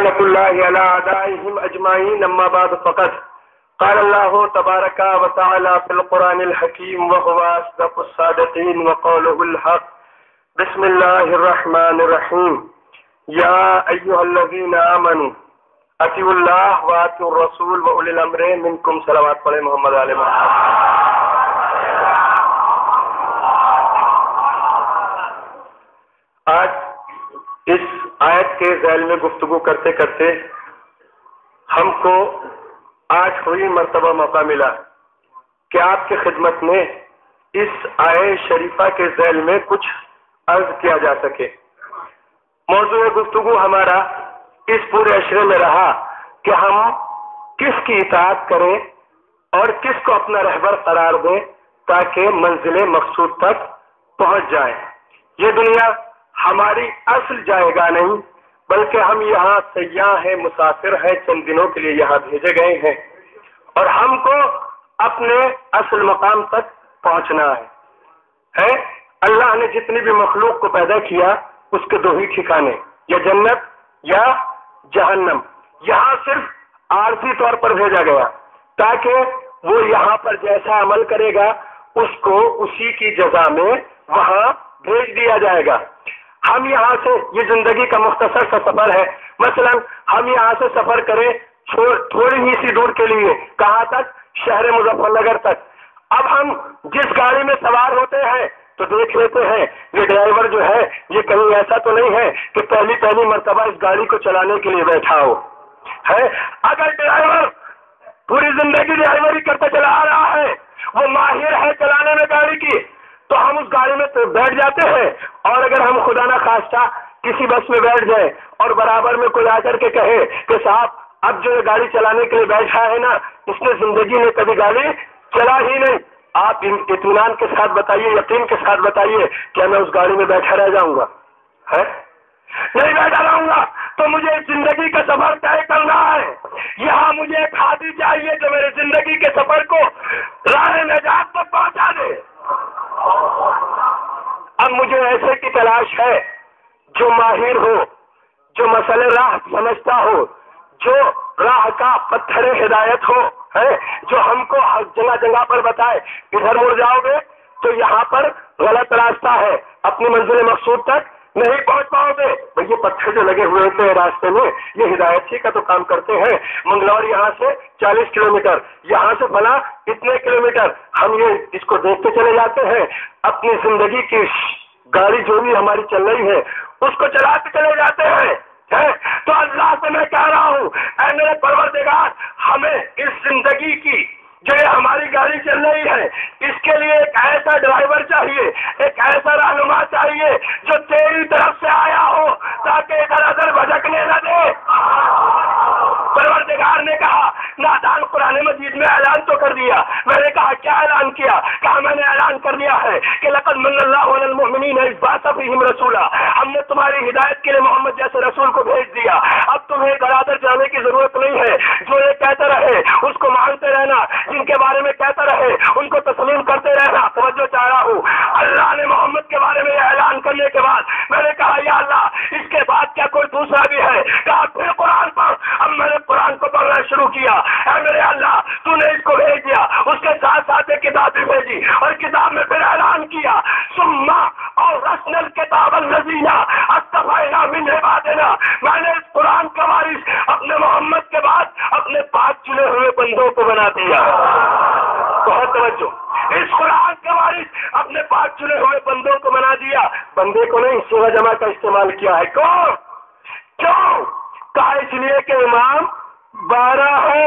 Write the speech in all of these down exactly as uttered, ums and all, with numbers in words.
لعنة الله على أعدائهم أجمعين. أما بعد فقد قال الله تبارك وتعالى في القرآن الحكيم وهو أصدق الصادقين وقوله الحق. بسم الله الرحمن الرحيم. يا أيها الذين آمنوا اطیعوا الله وأطیعوا الرسول وأولي الأمر منكم. صلوات پڑھیں محمد علیہ محمد. آج اس آیت کے ذیل میں گفتگو کرتے کرتے ہم کو آج ہوئی مرتبہ موقع ملا کہ آپ کی خدمت میں اس آیت شریفہ کے ذیل میں کچھ عرض کیا جا سکے. موضوع گفتگو ہمارا اس پورے عشرے میں رہا کہ ہم کس کی اطاعت کریں اور کس کو اپنا رہبر قرار دیں تاکہ منزل مقصود تک پہنچ جائیں. یہ دنیا ہماری اصل جائے گا نہیں، بلکہ ہم یہاں سیاح ہیں، مسافر ہیں، چند دنوں کے لیے یہاں بھیجے گئے ہیں اور ہم کو اپنے اصل مقام تک پہنچنا ہے. ہے اللہ نے جتنی بھی مخلوق کو پیدا کیا اس کے دو ہی ٹھکانے، یا جنت یا جہنم. یہاں صرف عارضی طور پر بھیجا گیا تاکہ وہ یہاں پر جیسا عمل کرے گا اس کو اسی کی جزا میں وہاں بھیج دیا جائے گا. ہم یہاں سے، یہ زندگی کا مختصر سا سفر ہے، مثلا ہم یہاں سے سفر کریں تھوڑی ہی سی دور کے لیے، کہاں تک؟ شہر مظفر نگر تک. اب ہم جس گاڑی میں سوار ہوتے ہیں تو دیکھ لیتے ہیں یہ ڈرائیور جو ہے یہ کہیں ایسا تو نہیں ہے کہ پہلی پہلی مرتبہ اس گاڑی کو چلانے کے لیے بیٹھا ہو. ہے اگر ڈرائیور پوری زندگی ڈرائیوری کرتا چلا آ رہا ہے، وہ ماہر ہے چلانے میں گاڑی کی، تو ہم اس گاڑی میں بیٹھ جاتے ہیں. اور اگر ہم خدا نہ خواستہ کسی بس میں بیٹھ جائیں اور برابر میں کوئی آ کر کے کہے کہ صاحب اب جو یہ گاڑی چلانے کے لیے بیٹھا ہے نا اس نے زندگی میں کبھی گاڑی چلا ہی نہیں، آپ اطمینان کے ساتھ بتائیے، یقین کے ساتھ بتائیے کیا میں اس گاڑی میں بیٹھا رہ جاؤں گا؟ ہے نہیں بیٹھا رہوں گا. تو مجھے زندگی کا سفر طے کرنا ہے. یہاں مجھے ایک ہاتھی چاہیے جو میرے زندگی کے سفر کو راہ نجات تک پہنچا دے. اب مجھے ایسے کی تلاش ہے جو ماہر ہو، جو مسئلے راہ سمجھتا ہو، جو راہ کا پتھر ہدایت ہو، ہے جو ہم کو ہر جگہ جگہ پر بتائے ادھر مڑ جاؤ گے تو یہاں پر غلط راستہ ہے، اپنی منزل مقصود تک نہیں پہنچ پاؤ گے. یہ پتھر جو لگے ہوئے تھے راستے میں یہ ہدایت ہی کا تو کام کرتے ہیں. منگلور یہاں سے چالیس کلومیٹر، یہاں سے بنا اتنے کلومیٹر، ہم یہ اس کو دیکھتے چلے جاتے ہیں. اپنی زندگی کی گاڑی جو بھی ہماری چل رہی ہے اس کو چلاتے چلے جاتے ہیں. تو اللہ سے میں کہہ رہا ہوں اے میرے پروردگار، ہمیں اس زندگی کی جو یہ ہماری گاڑی چل رہی ہے اس کے لیے ایک ایسا ڈرائیور چاہیے، ایک ایسا رہنما چاہیے جو تیری طرف سے آیا ہو تاکہ ادھر ادھر بھٹکنے نہ دے. پروردگار نے کہا نادان قرآن مجید میں اعلان تو کر دیا. میں نے کہا کیا اعلان کیا؟ کہا میں نے اعلان کر دیا ہے کہ لقد من اللہ علی المؤمنین اذ بعث فیہم رسولا، ہم نے تمہاری ہدایت کے لیے محمد جیسے رسول کو بھیج دیا. اب تمہیں درادر جانے کی ضرورت نہیں ہے. جو یہ کہتے رہے اس کو مانتے رہنا، جن کے بارے میں کہتا رہے ان کو تسلیم کرتے رہنا. توجہ چاہ رہا ہوں، اللہ نے محمد کے بارے میں یہ اعلان کرنے کے بعد میں نے کہا یا اللہ اس کے بعد کیا کوئی دوسرا بھی ہے؟ کہا پھر قرآن پڑھ. اب میں نے قرآن کو پڑھنا شروع کیا. اے میرے اللہ تو نے اس کو بھیج دیا، اس کے ساتھ ساتھ ایک کتاب بھی بھیجی اور کتاب میں پھر اعلان کیا ثم اور رسل الکتاب الذین اصطفینا من عبادنا. میں نے اس قرآن کا وارث اپنے محمد کے بعد اپنے پاک چنے ہوئے بندوں کو بنا دیا. بہت توجہ، اس قرآن کا وارث اپنے پاک چنے ہوئے بندوں کو بنا دیا. بندے کو نہیں، صیغہ جمع کا استعمال کیا ہے. کون؟ کیوں؟ کہا اس لیے کہ امام بارہ ہے.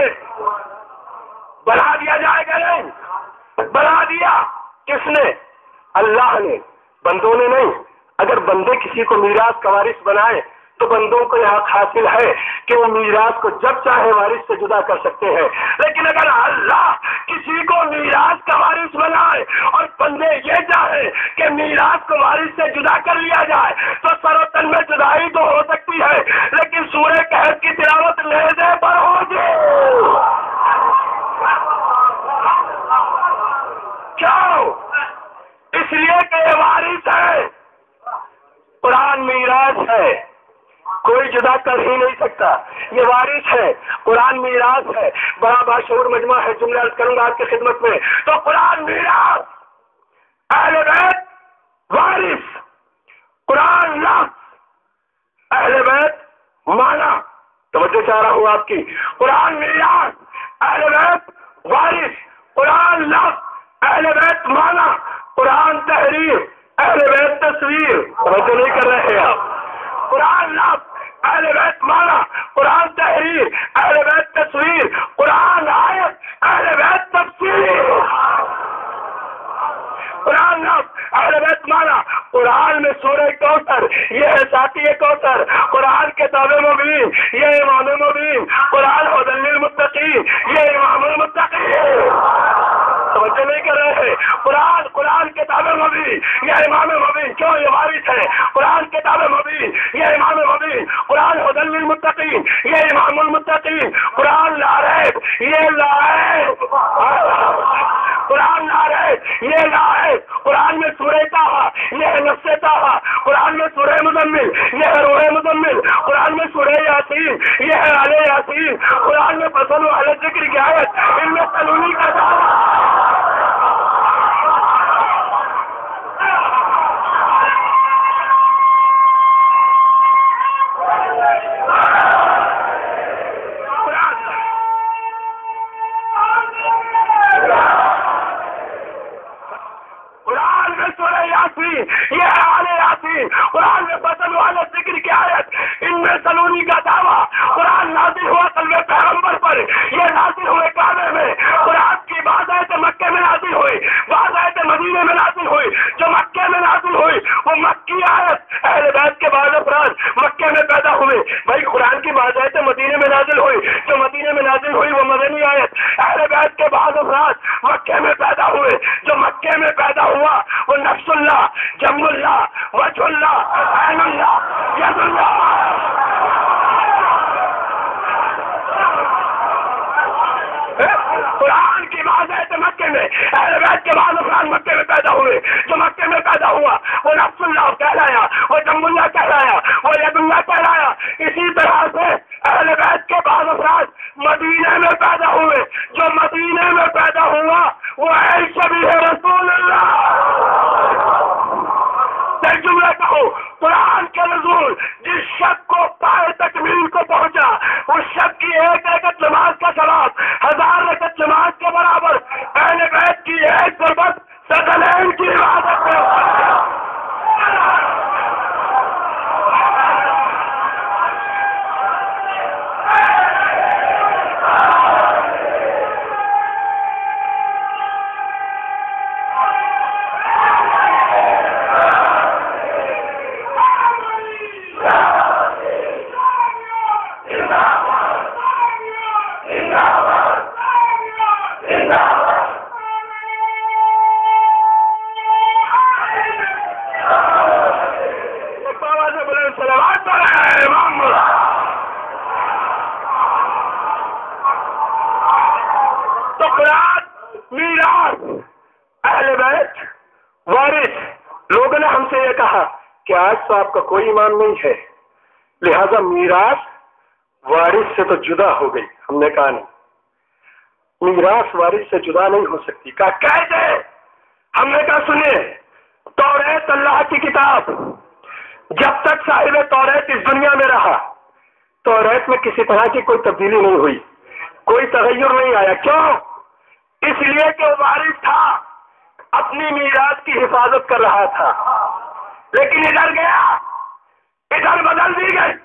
بنا دیا جائے گا نہیں؟ بنا دیا کس نے؟ اللہ نے، بندوں نے نہیں. اگر بندے کسی کو میراث کا وارث بنائے تو بندوں کو یہ حق حاصل ہے کہ وہ میراث کو جب چاہے وارث سے جدا کر سکتے ہیں. لیکن اگر اللہ کسی کو میراث کا وارث بنائے اور بندے یہ چاہے کہ میراث کو وارث سے جدا کر لیا جائے تو سر و تن میں جدائی تو ہو سکتی ہے لیکن سورہ کہف کی تلاوت لہجے پر ہوگی. کیوں؟ اس لیے کہ یہ وارث ہے. قرآن میراث ہے. کوئی جدا کر ہی نہیں سکتا، یہ وارث ہے، قرآن میراث ہے، بڑا باشعور مجمع ہے، جملہ عرض کروں گا آپ کی خدمت میں۔ تو قرآن میراث، اہل بیت وارث، قرآن لفظ، اہل بیت مانا، توجہ چاہ رہا ہوں آپ کی، قرآن میراث، اہل بیت وارث، قرآن لفظ، اہل بیت مانا، قرآن تحریر، اہل بیت تصویر، توجہ نہیں کر رہے آپ، قرآن لفظ، اہل بیت مانا، قرآن تحریر، اہل بیت تصویر، قرآن آیت، اہل بیت تفسیر، قرآن لفظ، اہل بیت مانا، قرآن میں سورہ کوثر، یہ ہے ساقی کوثر، قرآن کتاب مبین، یہ امام مبین، قرآن ہدی للمتقین، یہ امام المتقین، توجہ نہیں کر رہے ہیں، قرآن قرآن کتاب مبین، یہ امام مبین، کیوں یہ وارث ہے، قرآن کتاب مبین، یہ امام مبین، قرآن ہدی للمتقین، یہ امام المتقین، قرآن لا ریب، یہ لا ریب، قرآن لا ریب، یہ لا ریب، قرآن میں سورہ طٰہٰ، یہ ہے نفس طٰہٰ، قرآن میں سورہ مزمل، یہ ہے روح مزمل، قرآن میں سورہ یاسین، یہ ہے آل یاسین، قرآن میں فصل و اہل ذکر کی آیت، ان میں سلونی کا دعویٰ، یہ آل یاسین، قرآن میں فصل والا ذکر کی آیت، ان میں سلونی کا دعویٰ، قرآن نازل ہوا قلب پیغمبر پر، یہ نازل ہوئے کعبے میں، قرآن کی بعض آیتیں مکے میں نازل ہوئی، بعض آیتیں مدینے میں نازل ہوئی، جو مکے میں نازل ہوئی وہ مکی آیت، اہل بیت کے بعض افراد مکے میں پیدا ہوئے، بھائی قرآن کی بعض آیتیں مدینے میں نازل ہوئی، جو مدینے میں نازل ہوئی وہ مدنی آیت، اہل بیت کے بعض افراد مکے میں پیدا ہوئے، جو مکے میں پیدا ہوا وہ نفس اللہ، جم اللہ، وجہ اللہ، عین اللہ، ید اللہ، قرآن کی بعض آیتیں مکے میں، اہل بیت کے بعض افراد مکے میں پیدا ہوئے، جو مکے میں پیدا ہوا وہ نفس اللہ کہلایا، وہ جم اللہ کہلایا، وہ ید اللہ کہلایا۔ اسی طرح سے اہل بیت کے بعض افراد مدینے میں پیدا ہوئے، جو مدینے میں پیدا ہوا وہ ہے شبیہ رسول اللہ۔ جملہ کہو، قرآن کے نزول جس شب کو پائے تکمیل کو پہنچا، اس شب کی ایک رکعت نماز کا ثواب ہزار رکعت نماز کے برابر، اہل بیت کی ایک ضربت ثقلین کی عبادت میں کہ آج تو آپ کا کوئی ایمان نہیں ہے، لہذا میراث وارث سے تو جدا ہو گئی۔ ہم نے کہا نہیں، میراث وارث سے جدا نہیں ہو سکتی۔ کہا کیسے؟ ہم نے کہا سنیں، توریت اللہ کی کتاب، جب تک صاحب توریت اس دنیا میں رہا توریت میں کسی طرح کی کوئی تبدیلی نہیں ہوئی، کوئی تغیر نہیں آیا۔ کیوں؟ اس لیے کہ وہ وارث تھا، اپنی میراث کی حفاظت کر رہا تھا، لیکن ادھر گیا، ادھر بدل دی گئی۔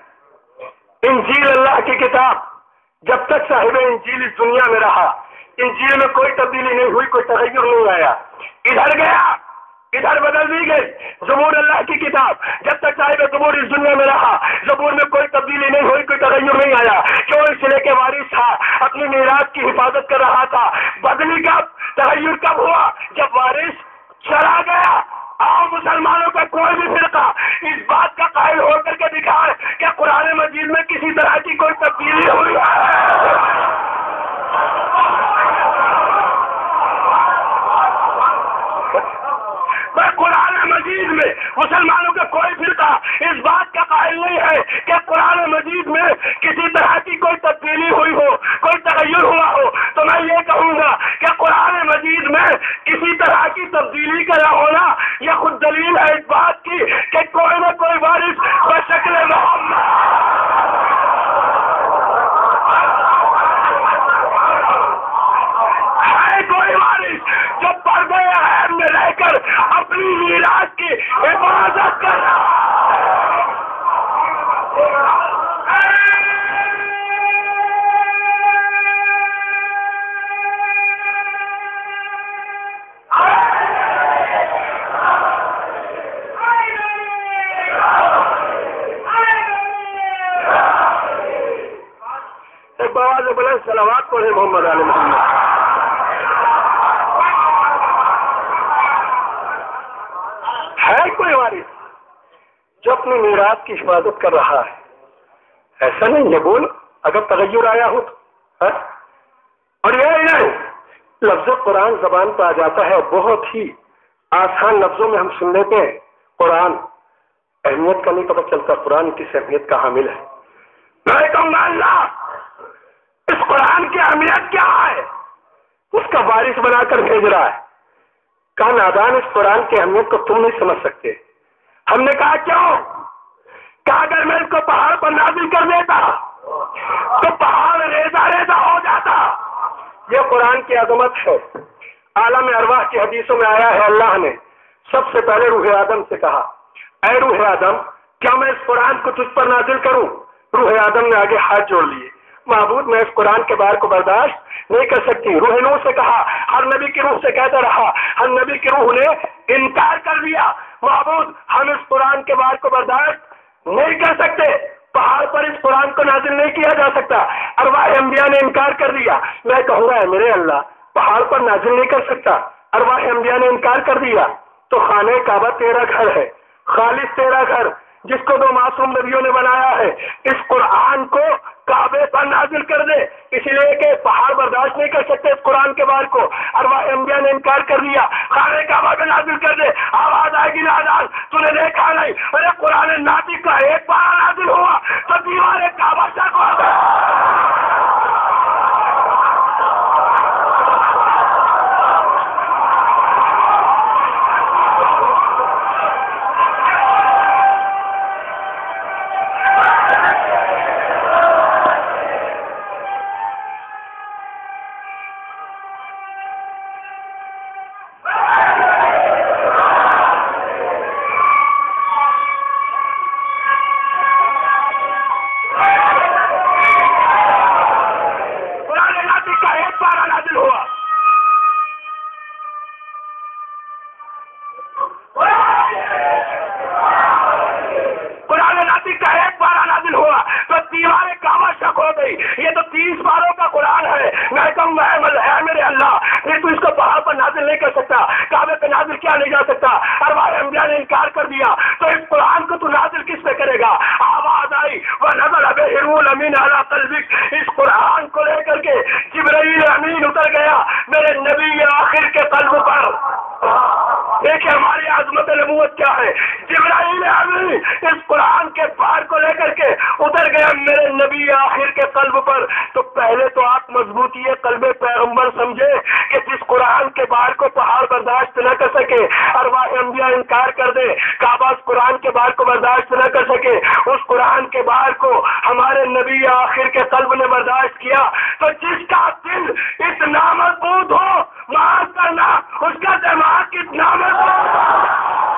انجیل اللہ کی کتاب جب تک صاحب انجیل اس دنیا میں رہا، انجیل میں کوئی تبدیلی نہیں ہوئی، کوئی تغیر نہیں آیا۔ ادھر گیا، ادھر بدل دی گئی۔ زبور اللہ کی کتاب جب تک صاحب زبور اس دنیا میں رہا، زبور میں کوئی تبدیلی نہیں ہوئی، کوئی تغیر نہیں آیا۔ کیوں؟ اس لیے کہ وارث تھا، اپنی میراث کی حفاظت کر رہا تھا۔ بدلی کب، تغیر کب ہوا؟ جب وارث چلا گیا۔ آؤ مسلمانوں کا کوئی بھی فرقہ اس بات کا قائل ہو کر کے دکھائے کہ قرآن مجید میں کسی طرح کی کوئی تبدیلی ہوئی ہے۔ قرآن مجید میں مسلمانوں کا کوئی فرقہ اس بات کا قائل نہیں ہے کہ قرآن مجید میں کسی طرح کی کوئی تبدیلی ہوئی ہو، کوئی تغیر ہوا ہو، تو میں یہ کہوں گا کہ قرآن مجید میں کسی طرح کی تبدیلی کا نہ ہونا یہ خود دلیل ہے اس بات کی کہ کوئی نہ کوئی وارث بشکل محمد ہے، کوئی وارث جو پردے غیب میں رہ کر اپنی میراث کی حفاظت کر رہا ہے۔ ایک بآواز بلند صلوات پڑھے محمد علی محمد۔ ہے کوئی وارث جو اپنی میراث کی حفاظت کر رہا ہے؟ ایسا نہیں ہے، بول اگر تغیر آیا ہو تو۔ اور یہ نہیں لفظ قرآن زبان پہ آ جاتا ہے، بہت ہی آسان لفظوں میں ہم سن لیتے ہیں قرآن، اہمیت کا نہیں پتہ چلتا قرآن کس اہمیت کا حامل ہے۔ میں کہوں گا اللہ اس قرآن کی اہمیت کیا ہے، اس کا وارث بنا کر بھیج رہا ہے۔ کہا نادان اس قرآن کی اہمیت کو تم نہیں سمجھ سکتے۔ ہم نے کہا کیوں؟ کہا اگر میں اس کو پہاڑ پر نازل کر دیتا تو پہاڑ ریزہ ریزہ ہو جاتا۔ یہ قرآن کی عظمت ہے۔ عالم ارواح کی حدیثوں میں آیا ہے اللہ نے سب سے پہلے روح آدم سے کہا اے روح آدم کیا میں اس قرآن کو تجھ پر نازل کروں؟ روح آدم نے آگے ہاتھ جوڑ لیے، معبود میں اس قرآن کے بار کو برداشت نہیں کر سکتی۔ روح نوح سے کہا، ہر نبی کی روح سے کہتا رہا، ہر نبی کی روح نے انکار کر دیا، معبود ہم اس قرآن کے بار کو برداشت نہیں کر سکتے، پہاڑ پر اس قرآن کو نازل نہیں کیا جا سکتا۔ ارواح انبیاء نے انکار کر دیا۔ میں کہوں گا میرے اللہ پہاڑ پر نازل نہیں کر سکتا، ارواح انبیاء نے انکار کر دیا، تو خانہ کعبہ تیرا گھر ہے، خالص تیرا گھر جس کو دو معصوم نبیوں نے بنایا ہے، اس قرآن کو کعبے پر نازل کر دے، اس لیے کہ پہاڑ برداشت نہیں کر سکتے اس قرآن کے بار کو۔ ارواح انبیاء نے انکار کر دیا، خانہ کعبہ پہ نازل کر دے۔ آواز آئے گی نادان تو نے دیکھا نہیں، ارے قرآن ناطق کا ایک بار نازل ہوا تو دیوار کعبہ شک ہو گیا۔ یہ تو تیس باروں کا قرآن ہے۔ میں کہوں گا اے میرے اللہ نہیں تو اس کو پہاڑ پر نازل نہیں کر سکتا، کعبے پہ نازل کیا نہیں جا سکتا، ارواح انبیاء نے انکار کر دیا، تو اس قرآن کو تو نازل کس پہ کرے گا؟ آواز آئی وَنَزَلَ بِهِ الرُّوحُ الْأَمِينُ عَلَىٰ قَلْبِكَ، اس قرآن کو لے کر کے جبرائیل امین اتر گیا میرے نبی آخر کے قلب پر۔ دیکھیں ہماری عظمت نبوت کیا ہے، جبرائیل امین اس قرآن کے بار کو لے کر کے اتر گیا میرے نبی آخر کے قلب پر۔ تو پہلے تو آپ مضبوطی قلب پیغمبر سمجھے کہ جس قرآن کے بار کو پہاڑ برداشت نہ کر سکے، ارواح انبیاء انکار کر دے، کعبہ اس قرآن کے بار کو برداشت نہ کر سکے، اس قرآن کے بار کو ہمارے نبی آخر کے قلب نے برداشت کیا، تو جس کا دل اتنا مضبوط ہو معاف کرنا اس کا دماغ کتنا مضبوط ہو۔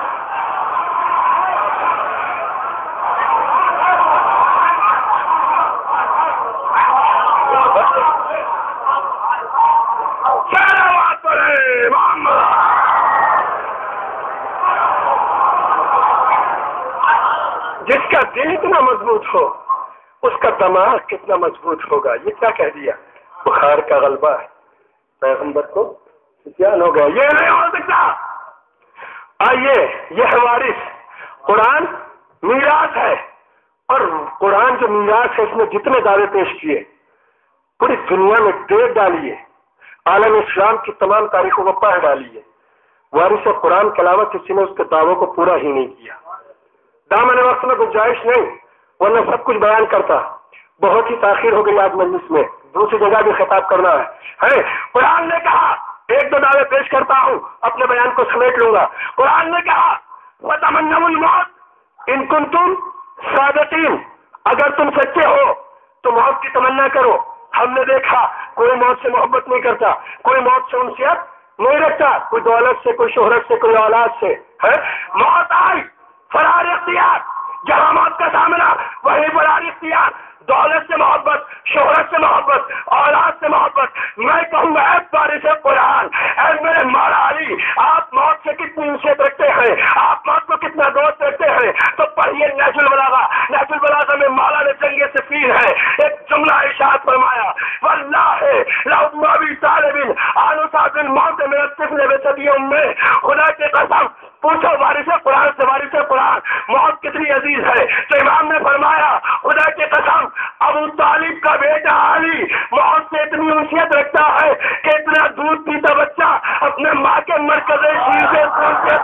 جس کا دل اتنا مضبوط ہو اس کا دماغ کتنا مضبوط ہوگا۔ یہ کیا کہہ دیا؟ بخار کا غلبہ ہے، پیغمبر کو جان ہو گیا، یہ نہیں ہو سکتا۔ آئیے یہ ہے وارث، قرآن میراث ہے، اور قرآن جو میراث ہے اس میں جتنے دعوے پیش کیے پوری دنیا میں ڈیٹ ڈالیے، عالم اسلام کی تمام تاریخوں کو پڑھ ڈالیے، وارث قرآن کے علاوہ کسی نے اس کے دعووں کو پورا ہی نہیں کیا۔ دامن وقت میں گنجائش نہیں، ورنہ سب کچھ بیان کرتا. بہت ہی تاخیر ہو گئی آج مجلس میں, دوسری جگہ بھی خطاب کرنا ہے. قرآن نے کہا, ایک دو دعوے پیش کرتا ہوں, اپنے بیان کو سمیٹ لوں گا. قرآن نے کہا وَتَمَنَّوُا الْمَوْتَ إِن كُنتُمْ صَادِقِينَ, اگر تم سچے ہو تو موت کی تمنا کرو. ہم نے دیکھا کوئی موت سے محبت نہیں کرتا, کوئی موت سے انسیت نہیں رکھتا, کوئی دولت سے, کوئی شہرت سے, کوئی اولاد سے. ہے موت آئی فرار اختیار, جہاں موت کا سامنا وہیں فرار اختیار. دولت سے محبت, شہرت سے محبت, اولاد سے محبت. میں کہوں گا اے بارش قرآن, اے میرے مولا علی, آپ موت سے کتنی انسیت رکھتے ہیں, آپ موت کو کتنا دوست رکھتے ہیں, تو پڑھیے نہج البلاغہ. نہج البلاغہ میں مولا نے جنگ سفین ہے ایک جملہ ارشاد فرمایا, واللہ لو ابی طالب آل صاحب الموت من الطفل بصدی امہ. خدا کی قسم پوچھو وارث قرآن سے, وارث قرآن موت کتنی عزیز ہے. تو امام نے فرمایا خدا کی قسم ابو طالب کا بیٹا علی موت سے اتنی انسیت رکھتا ہے کہ اتنا دودھ پیتا بچہ اپنے ماں کے مرکز شیر سے.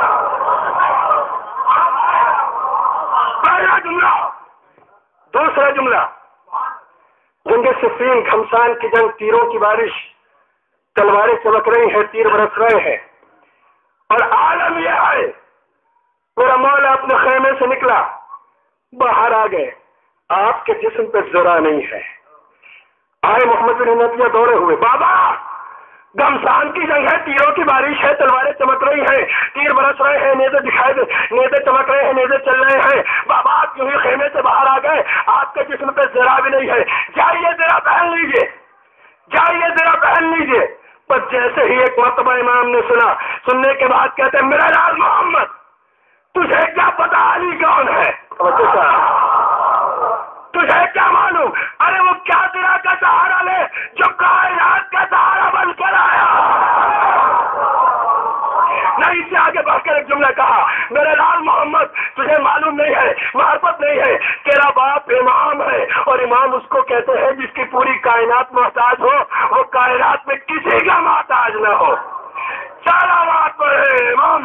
پہلا جملہ. دوسرا جملہ, جنگ صفین, گھمسان کی جنگ, تیروں کی بارش, تلواریں چمک رہی ہیں, تیر برس رہے ہیں, اور عالم یہ ہے میرا مولا اپنے خیمے سے نکلا, باہر آ گئے, آپ کے جسم پہ ذرا نہیں ہے. آئے محمد بن حنفیہ دوڑے ہوئے, بابا گھمسان کی جنگ ہے, تیروں کی بارش ہے, تلواریں چمک رہی ہیں, تیر برس رہے ہیں, نیزے دکھائی دے, نیزے چمک رہے ہیں, نیزے چل رہے ہیں. بابا آپ یوں ہی خیمے سے باہر آ گئے, آپ کے جسم پہ ذرا بھی نہیں ہے, جائیے ذرا پہن لیجیے, جائیے ذرا پہن لیجیے. بس جیسے ہی ایک مرتبہ امام نے سنا, سننے کے بعد کہتے ہیں میرا لال محمد تجھے کیا پتا علی کون ہے, تجھے کیا معلوم, ارے وہ کیا تیرا کا سہارا لے جو کائنات کا سہارا بن کر آیا. نہیں, اس سے آگے بڑھ کر ایک جملہ کہا, میرے لال محمد تجھے معلوم نہیں ہے, معرفت نہیں ہے, تیرا باپ امام ہے, اور امام اس کو کہتے ہیں جس کی پوری کائنات محتاج ہو, وہ کائنات میں کسی کا محتاج نہ ہو. سارا بات پر ہے امام.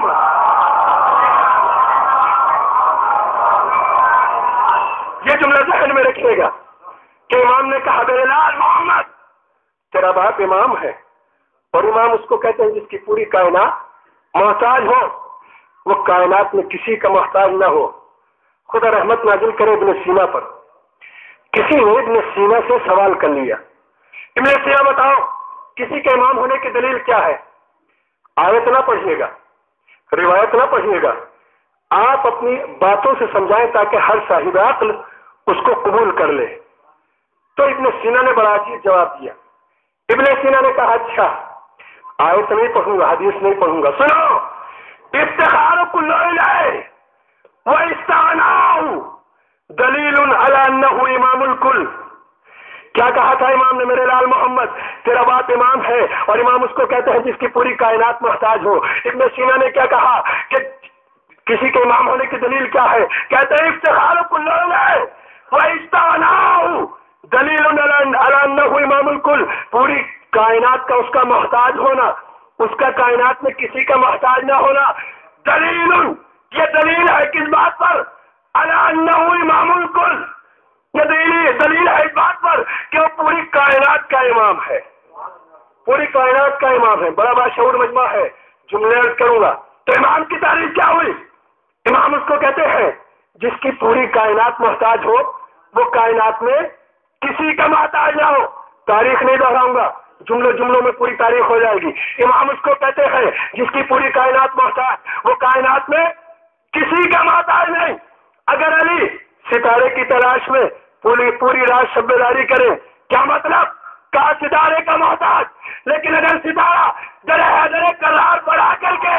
یہ جملہ ذہن میں رکھیے گا کہ امام نے کہا میرے لال محمد تیرا باپ امام ہے, اور امام اس کو کہتے ہیں جس کی پوری کائنات محتاج ہو, وہ کائنات میں کسی کا محتاج نہ ہو. خدا رحمت نازل کرے ابن سینا پر. کسی نے ابن سینا سے سوال کر لیا, ابن سینا بتاؤ کسی کے امام ہونے کی دلیل کیا ہے؟ آیت نہ پڑھیے گا, روایت نہ پڑھیے گا, آپ اپنی باتوں سے سمجھائیں تاکہ ہر صاحب عقل اس کو قبول کر لے. تو ابن سینا نے بڑا عجیب جواب دیا. ابن سینا نے کہا اچھا آیت نہیں پڑھوں گا, حدیث نہیں پڑھوں گا, سنو, افتخار کل الہ واستغناء دلیل علی انہ امام الکل. کیا کہا تھا امام نے میرے لال محمد تیرا باپ امام ہے, اور امام اس کو کہتے ہیں جس کی پوری کائنات محتاج ہو. ابن سینا نے کیا کہا کہ کسی کے امام ہونے کی دلیل کیا ہے؟ کہتے ہیں افتخار کل الہ واستغناء دلیل علی انہ امام الکل. پوری کائنات کا اس کا محتاج ہونا, اس کا کائنات میں کسی کا محتاج نہ ہونا, دلیل, یہ دلیل ہے کس بات پر؟ علی انہ امام الکل. یہ دلیل دلیل ہے اس بات پر کہ وہ پوری کائنات کا امام ہے, پوری کائنات کا امام ہے. بڑا باشعور مجمع ہے, جملے عرض کروں گا. تو امام کی تعریف کیا ہوئی؟ امام اس کو کہتے ہیں جس کی پوری کائنات محتاج ہو, وہ کائنات میں کسی کا محتاج نہ ہو. تاریخ نہیں دہراؤں گا, جملوں جملوں میں پوری تاریخ ہو جائے گی. امام اس کو کہتے ہیں جس کی پوری کائنات محتاج, وہ کائنات میں کسی کا محتاج نہیں. اگر علی ستارے کی تلاش میں پوری پوری رات شبیداری کرے, کیا مطلب؟ کہا ستارے کا محتاج. لیکن اگر ستارہ در حیدر کرار بڑھا کر کے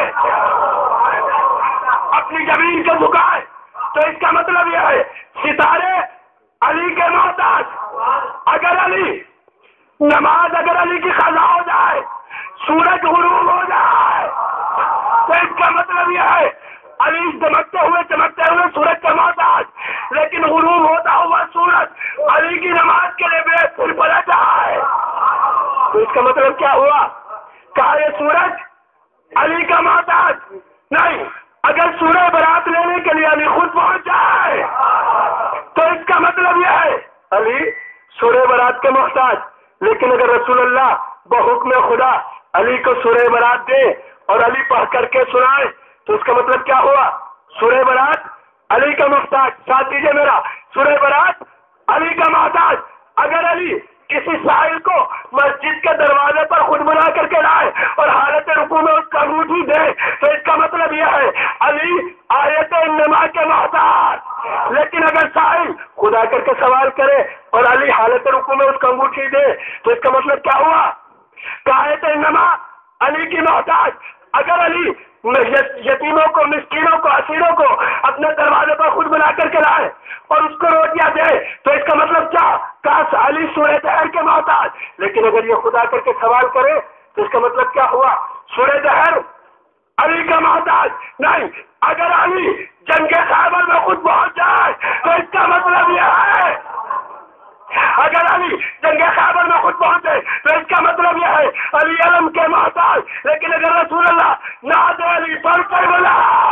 اپنی زمین کو جھکائے تو اس کا مطلب یہ ہے ستارے علی کے محتاج. اگر علی نماز اگر علی کی قضا ہو جائے, سورج غروب ہو جائے, تو اس کا مطلب یہ ہے علی چمکتے ہوئے چمکتے ہوئے سورج کا محتاج, لیکن غروب ہوتا ہوا سورج علی کی نماز کے لیے بے پھر پلٹ رہا ہے. تو اس کا مطلب کیا ہوا؟ کہا یہ سورج علی کا محتاج نہیں. اگر سورج برات لینے کے لیے علی خود پہنچ جائے تو علی سورہ برات کے محتاج، لیکن اگر رسول اللہ بحکم خدا علی کو سورہ برات دے اور علی پڑھ کر کے سنائے تو اس کا مطلب کیا ہوا؟ سورہ برات علی کا محتاج، ساتھ دیجیے میرا، سورہ برات علی کا محتاج۔ اگر علی کسی سائل کو مسجد کے دروازے پر خود بنا کر کے لائے اور حالت رکوع میں اس کا انگوٹھی دے تو اس کا مطلب یہ ہے علی آیت انما کے محتاج۔ لیکن اگر سائل خدا کر کے سوال کرے اور علی حالت رکوع میں اس کا انگوٹھی دے تو اس کا مطلب کیا ہوا کہ آیت انما علی کی محتاج۔ اگر علی یتیموں کو، مسکینوں کو، اسیروں کو اپنے دروازے پر خود بنا کر کے لائے اور اس کو روٹیاں دے تو اس کا مطلب کیا؟ کاش علی سورہ دہر کے محتاج۔ لیکن اگر یہ خدا کر کے سوال کرے تو اس کا مطلب کیا ہوا؟ سورہ دہر علی کا محتاج نہیں۔ اگر علی جنگ خیبر میں خود پہنچ جائے تو اس کا مطلب یہ ہے، اگر علی جنگ خیبر میں خود پہنچے تو اس کا مطلب یہ ہے علی علم کے محتاج۔ لیکن اگر رسول اللہ ناد علی پر کربلا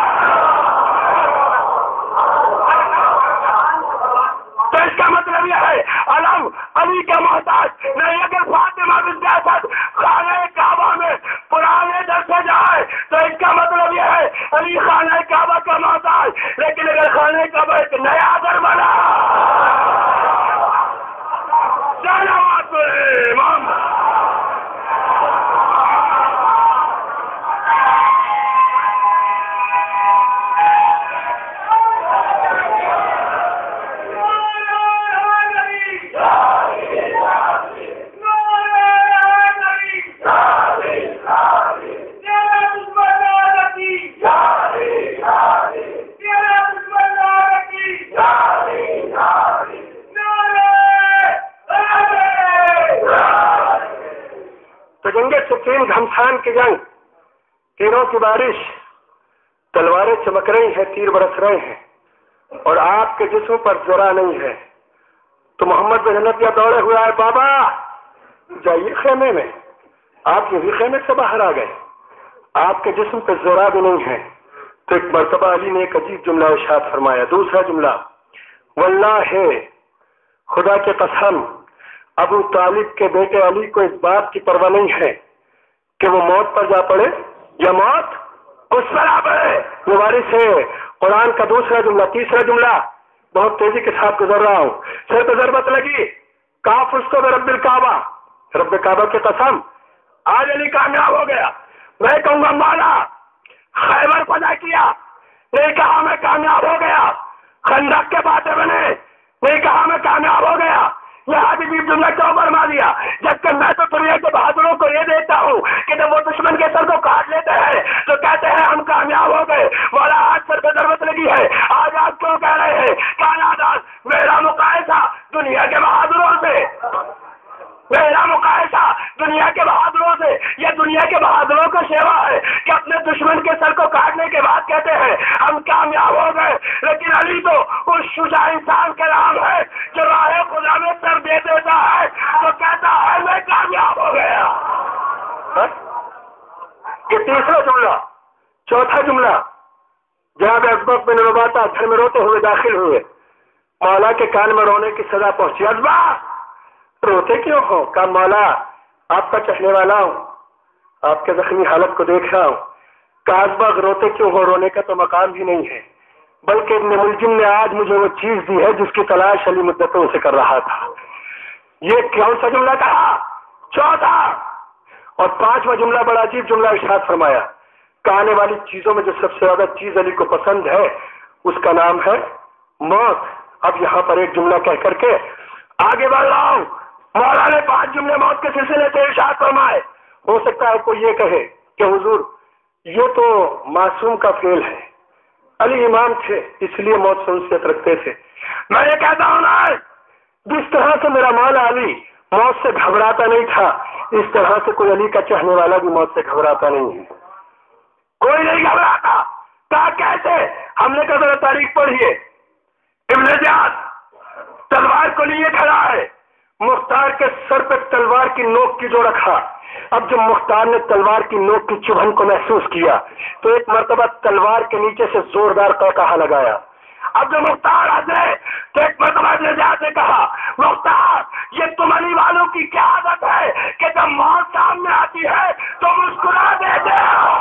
تو اس کا مطلب یہ ہے علم علی کا محتاج نہیں۔ اگر فاطمہ بنت اسد خانہ کعبہ میں پرانے در سے جائے تو اس کا مطلب یہ ہے علی خانہ کعبہ کا محتاج۔ لیکن اگر خانہ کعبہ ایک نیا در بنا گھمسان کی جنگ، تیروں کی بارش، تلواریں چمک رہی ہیں، تیر برس رہے ہیں اور آپ کے جسم پر ذرا نہیں ہے تو محمد بن حنفیہ دوڑے ہوئے آئے، بابا جائیے خیمے میں۔ آپ یہی خیمے سے باہر آ گئے، آپ کے جسم پہ ذرا بھی نہیں ہے۔ تو ایک مرتبہ علی نے ایک عجیب جملہ ارشاد فرمایا، دوسرا جملہ، واللہ خدا کے قسم ابو طالب کے بیٹے علی کو اس بات کی پرواہ نہیں ہے کہ وہ موت پر جا پڑے یا موت اس پر آ پڑے۔ یہ وارث ہے قرآن کا دوسرا جملہ۔ تیسرا جملہ بہت تیزی کے ساتھ گزر رہا ہوں، سر پہ ضربت لگی، کاف اس کو رب الکعبہ، رب کعبہ کی قسم آج علی کامیاب ہو گیا۔ میں کہوں گا مولا خیبر فتح کیا، نہیں کہا میں کامیاب ہو گیا، خندق کے باتیں بنے، نہیں کہا میں کامیاب ہو گیا۔ یہ عجیب جملہ کیوں فرما دیا؟ جبکہ میں تو دنیا کے بہادروں کو یہ دیکھتا ہوں کہ جب وہ دشمن کے سر کو کاٹ لیتے ہیں تو کہتے ہیں ہم کامیاب ہو گئے۔ مولا آج سر پہ ضربت لگی ہے، آج آپ کیوں کہہ رہے ہیں کائنات میرا مقایسہ دنیا کے بہادروں سے، میرا مقایسہ دنیا کے بہادروں سے، یہ دنیا کے بہادروں کا شیوا ہے کہ اپنے دشمن کے سر کو کاٹنے کے بعد کہتے ہیں ہم کامیاب ہو گئے۔ لیکن علی تو اس شجاع انسان کا نام ہے جو راہ خدا میں سر دے دیتا ہے تو کہتا ہے میں کامیاب ہو گیا۔ یہ تیسرا جملہ۔ چوتھا جملہ، جناب اسبق بن رباطہ گھر میں روتے ہوئے داخل ہوئے، مولا کے کان میں رونے کی سزا پہنچی۔ اسبق روتے کیوں ہو؟ کہا مولا آپ کا چہنے والا ہوں، آپ کے زخمی حالت کو دیکھ رہا ہوں۔ کہا اسبق روتے کیوں ہو؟ رونے کا تو مقام بھی نہیں ہے، بلکہ ابن ملجم نے آج مجھے وہ چیز دی ہے جس کی تلاش علی مدتوں سے کر رہا تھا۔ یہ کون سا جملہ کہا؟ چوتھا۔ اور پانچواں جملہ بڑا عجیب جملہ ارشاد فرمایا کہ آنے والی چیزوں میں جو سب سے زیادہ چیز علی کو پسند ہے اس کا نام ہے موت۔ اب یہاں پر ایک جملہ کہہ کر کے آگے بڑھ رہا ہوں۔ مولا نے پانچ جملے موت کے سلسلے سے ارشاد فرمائے۔ ہو سکتا ہے کوئی یہ کہے کہ حضور یہ تو معصوم کا فعل ہے، علی امام تھے اس لیے موت سے انسیت رکھتے تھے۔ میں یہ کہتا ہوں نا، جس طرح سے میرا مولا علی موت سے گھبراتا نہیں تھا اس طرح سے کوئی علی کا چاہنے والا بھی موت سے گھبراتا نہیں ہے، کوئی نہیں گھبراتا۔ کہا کیسے؟ ہم نے کہا ذرا تاریخ پڑھیے۔ ابن زیاد تلوار کو لیے کھڑا ہے، مختار کے سر پہ تلوار کی نوک کی جو رکھا۔ اب جب مختار نے تلوار کی نوک کی چبھن کو محسوس کیا تو ایک مرتبہ تلوار کے نیچے سے زوردار قہقہا لگایا۔ اب جو مختار حضرے تو ایک مرتبہ ابن زیاد نے کہا مختار یہ تم علی والوں کی کیا عادت ہے کہ جب موت سامنے آتی ہے تو مسکرا دیتے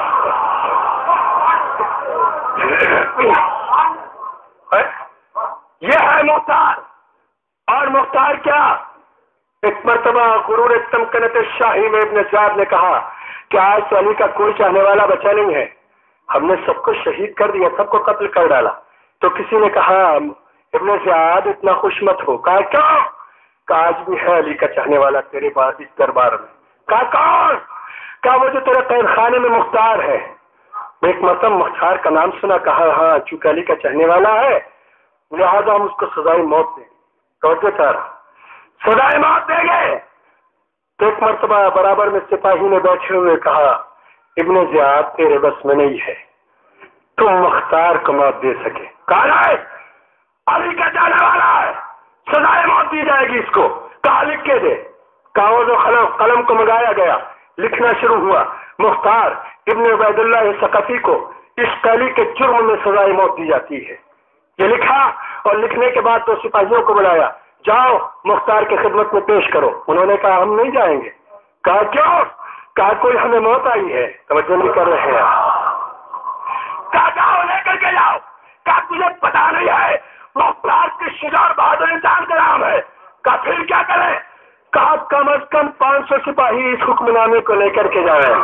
ہو؟ یہ ہے مختار. اور مختار کیا؟ ایک مرتبہ غرور تمکنت شاہی میں ابن زیاد نے کہا کہ آج تو علی کا کوئی چاہنے والا بچا نہیں ہے، ہم نے سب کو شہید کر دیا، سب کو قتل کر ڈالا. تو کسی نے کہا ابن زیاد اتنا خوش مت ہو. کہا کیوں؟ کہا آج بھی ہے علی کا چاہنے والا تیرے پاس اس دربار میں. کہا کون؟ کہا وہ جو تیرے قید خانے میں مختار ہے. ایک مرتبہ مختار کا نام سنا. کہا ہاں چونکہ علی کا چاہنے والا ہے لہٰذا ہم اس کو سزائے موت دیں. توجہ چاہ سزائے موت دیں گے. تو ایک مرتبہ برابر میں سپاہی نے بیٹھے ہوئے کہا ابن زیاد تیرے بس میں نہیں ہے تم مختار کو موت دے سکے. کہا ہے علی کا جانے والا ہے سزائے موت دی جائے گی اس کو. کہا لکھ کے دے. کاغذ و قلم قلم کو منگایا گیا. لکھنا شروع ہوا مختار ابن عبید اللہ ثقفی کو اس قیلی کے جرم میں سزائے موت دی جاتی ہے. یہ لکھا اور لکھنے کے بعد تو سپاہیوں کو بلایا جاؤ مختار کی خدمت میں پیش کرو. انہوں نے کہا ہم نہیں جائیں گے. کہا کیوں؟ کہا کوئی ہمیں موت آئی ہے. توجہ نہیں کر رہے ہیں. کہا جاؤ لے کر کے جاؤ. کہا تجھے پتا نہیں ہے مختار کے شجاع بہادر انسان کا نام ہے. کہا پھر کیا کریں؟ کہا کم از کم پانچ سو سپاہی اس حکم نامے کو لے کر کے جائیں.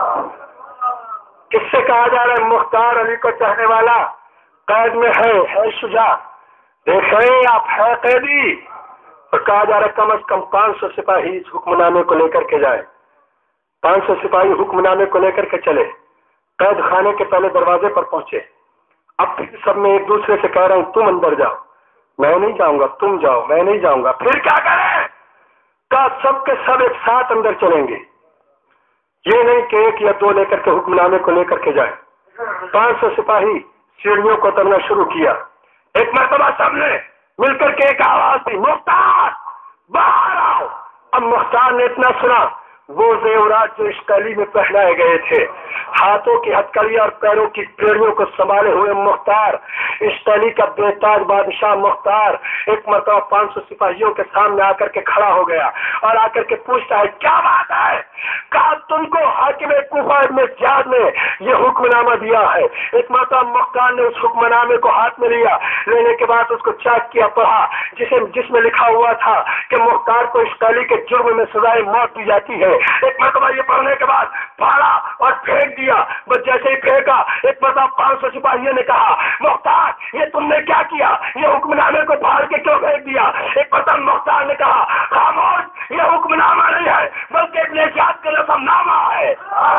کس سے کہا جا رہا ہے مختار علی کو چاہنے والا قید میں ہے ہے شجاع. دیکھیں آپ ہے قیدی. اور کہا جا رہا ہے کم از کم پانچ سو سپاہی اس حکم نامے کو لے کر کے جائیں. پانچ سو سپاہی حکم نامے کو لے کر کے چلے. قید خانے کے پہلے دروازے پر پہنچے. اب پھر سب میں ایک دوسرے سے کہہ رہے ہیں تم اندر جاؤ. میں نہیں جاؤں گا. تم جاؤ. میں نہیں جاؤں گا. پھر کیا کریں؟ کہا سب کے سب ایک ساتھ اندر چلیں گے. یہ نہیں کہ ایک یا دو لے کر کے حکم نامے کو لے کر کے جائیں. پانچ سو سپاہی سیڑھیوں کو اترنا شروع کیا. ایک مرتبہ سب نے مل کر کے ایک آواز دی مختار باہر آؤ. اب مختار نے اتنا سنا وہ زیورات جو اس قیلی میں پہنائے گئے تھے ہاتھوں کی ہتکڑیاں اور پیروں کی بیڑیوں کو سنبھالے ہوئے مختار اس قیلی کا بے تاج بادشاہ مختار ایک مرتبہ پانچ سو سپاہیوں کے سامنے آ کر کے کھڑا ہو گیا اور آ کر کے پوچھتا ہے کیا بات ہے؟ کہا تم کو حاکم کوفہ ابن زیاد نے یہ حکم نامہ دیا ہے. ایک مرتبہ مختار نے اس حکم نامے کو ہاتھ میں لیا. لینے کے بعد اس کو چیک کیا پڑھا جسے جس میں لکھا ہوا تھا کہ مختار کو اس قیلی کے جرم میں سزائے موت دی جاتی ہے. ایک مرتبہ یہ پڑھنے کے بعد پھاڑا اور پھینک دیا. بس جیسے ہی پھینکا ایک مرتبہ پانچ سو سپاہیوں نے کہا مختار یہ تم نے کیا کیا؟ یہ حکم نامے کو پھاڑ کے کیوں پھینک دیا؟ ایک مرتبہ مختار نے کہا خاموش یہ حکم نامہ نہیں ہے بلکہ ابن زیاد کا رسم نامہ ہے.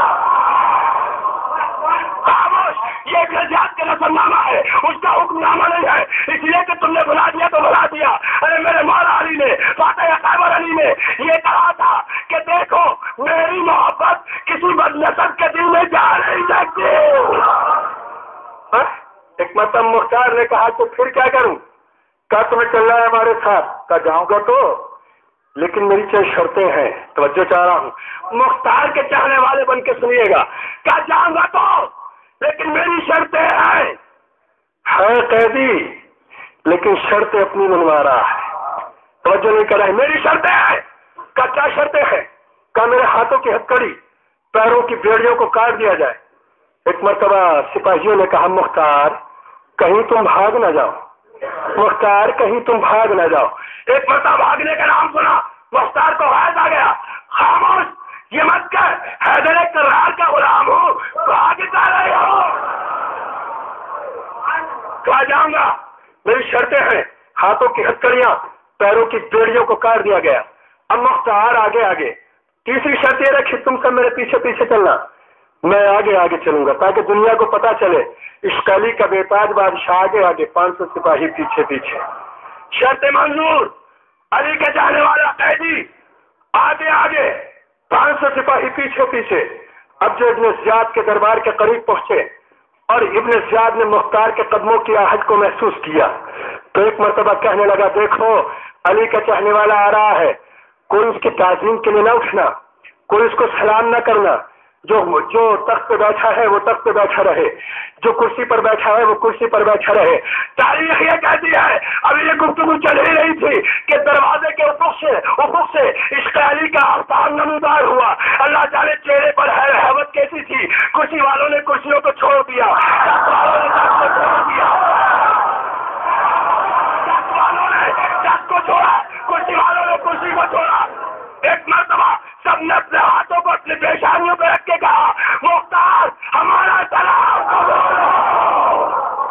خاموش یہ ابن زیاد کا رسم نامہ ہے اس کا حکم نامہ نہیں ہے. اس لیے کہ تم نے بلا دیا تو بلا دیا. ارے میرے مولا علی نے فاتح خیبر علی نے یہ کہا تھا کہ دیکھو میری محبت کسی بدنسب کے دل میں جا نہیں سکتی. ایک مرتبہ مختار نے کہا تو پھر کیا کروں؟ کہا تمہیں چل رہا ہے ہمارے ساتھ. کہا جاؤں گا تو لیکن میری چند شرطیں ہیں. توجہ چاہ رہا ہوں مختار کے چاہنے والے بن کے سنیے گا. کہا جاؤں گا تو لیکن میری شرطیں ہیں. ہے قیدی لیکن شرطیں اپنی منوا رہا ہے. توجہ نہیں کر رہا ہے. میری شرطیں ہیں. کہا کیا شرطیں ہیں؟ کہا میرے ہاتھوں کی ہتکڑی پیروں کی بیڑیوں کو کاٹ دیا جائے. ایک مرتبہ سپاہیوں نے کہا مختار کہیں تم بھاگ نہ جاؤ. مختار کہیں تم بھاگ نہ جاؤ. ایک مرتبہ بھاگنے کا نام سنا مختار کو غائب آ گیا. خاموش یہ مت کر حیدر کرار کا غلام ہوں بھاگ جا رہے ہو. کہا جاؤں گا میری شرطیں ہیں. ہاتھوں کی ہتکڑیاں پیروں کی بیڑیوں کو کاٹ دیا گیا. اب مختار آگے آگے. تیسری شرط یہ رکھی تم سب میرے پیچھے پیچھے چلنا. میں آگے آگے چلوں گا تاکہ دنیا کو پتا چلے اس قیلی کا بے تاج بادشاہ آگے آگے پانچ سو سپاہی پیچھے پیچھے. شرط منظور. علی کے جانے والا قیدی آگے آگے پانچ سو سپاہی پیچھے پیچھے. اب جو ابن زیاد کے دربار کے قریب پہنچے اور ابن زیاد نے مختار کے قدموں کی آہٹ کو محسوس کیا تو ایک مرتبہ کہنے لگا دیکھو علی کا چاہنے والا آ رہا ہے. کوئی اس کی تعظیم کے لیے نہ اٹھنا, کوئی اس کو سلام نہ کرنا. جو جو تخت پہ بیٹھا ہے وہ تخت پہ بیٹھا رہے، جو کرسی پر بیٹھا ہے وہ کرسی پر بیٹھا رہے۔ تاریخ یہ کہتی ہے، ابھی یہ گفتگو چل ہی رہی تھی کہ دروازے کے افق سے افق سے عشق علی کا آفتاب نمودار ہوا۔ اللہ جانے چہرے پر حیبت کیسی تھی۔ کرسی والوں نے کرسیوں کو چھوڑ دیا، تخت والوں نے تخت کو چھوڑ دیا، تخت والوں نے تخت کو چھوڑا، کرسی والوں نے کرسی کو چھوڑا۔ ایک مرتبہ سب نے اپنے ہاتھوں کو اپنی پیشانیوں پہ رکھ کے کہا، مختار ہمارا سلام قبول۔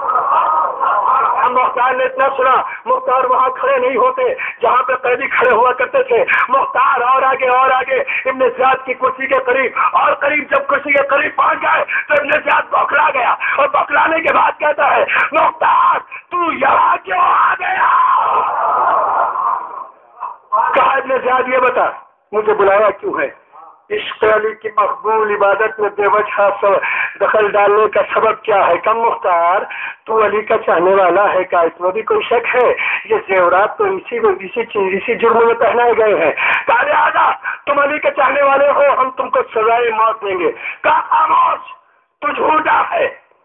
ہم مختار نے اتنا سنا، مختار وہاں کھڑے نہیں ہوتے جہاں پہ قیدی کھڑے ہوا کرتے تھے۔ مختار اور آگے اور آگے ابن زیاد کی کرسی کے قریب اور قریب، جب کرسی کے قریب پہنچ گئے تو ابن زیاد بوکھلا گیا، اور بوکھلانے کے بعد کہتا ہے، مختار تو یہاں کیوں آ گیا؟ کہا ابن زیاد یہ بتا مجھے بلایا کیوں ہے؟ عشق علی کی مقبول عبادت میں بے وجہ دخل ڈالنے کا سبب کیا ہے؟ کم مختار تو علی کا چاہنے والا ہے، کا اس میں بھی کوئی شک ہے؟ یہ زیورات تو اسی اسی چیز اسی جرم میں پہنائے گئے ہیں۔ کہا لہٰذا تم علی کے چاہنے والے ہو، ہم تم کو سزائے موت دیں گے۔ کہا خاموش تو جھوٹا ہے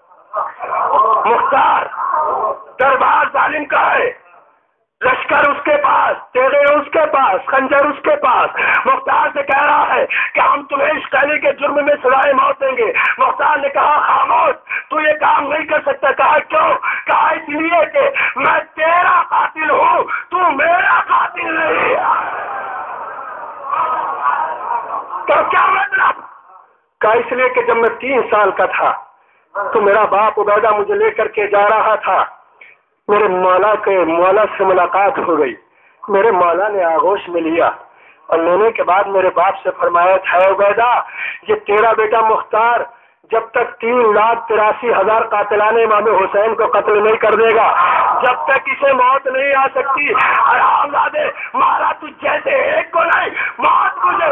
مختار، دربار ظالم کا ہے، لشکر اس کے پاس، تیرے اس کے پاس، خنجر اس کے پاس۔ مختار سے کہہ رہا ہے کہ ہم تمہیں عشق علی کے جرم میں سزائے موت دیں گے۔ مختار نے کہا خاموش تو یہ کام نہیں کر سکتا۔ کہا کیوں؟ کہا اس لیے کہ میں تیرا قاتل ہوں، تو میرا قاتل نہیں ہے۔ تو کیا مطلب؟ کہا اس لیے کہ جب میں تین سال کا تھا تو میرا باپ عبیدہ مجھے لے کر کے جا رہا تھا، میرے مولا کے مولا سے ملاقات ہو گئی، میرے مولا نے آغوش میں لیا اور لینے کے بعد میرے باپ سے فرمایا تھا، عبیدہ یہ تیرا بیٹا مختار جب تک تین لاکھ تراسی ہزار قاتلان امام حسین کو قتل نہیں کر دے گا، جب تک اسے موت نہیں آ سکتی۔ حرامزادے مارا تجھ جیسے ایک کو نہیں، موت مجھے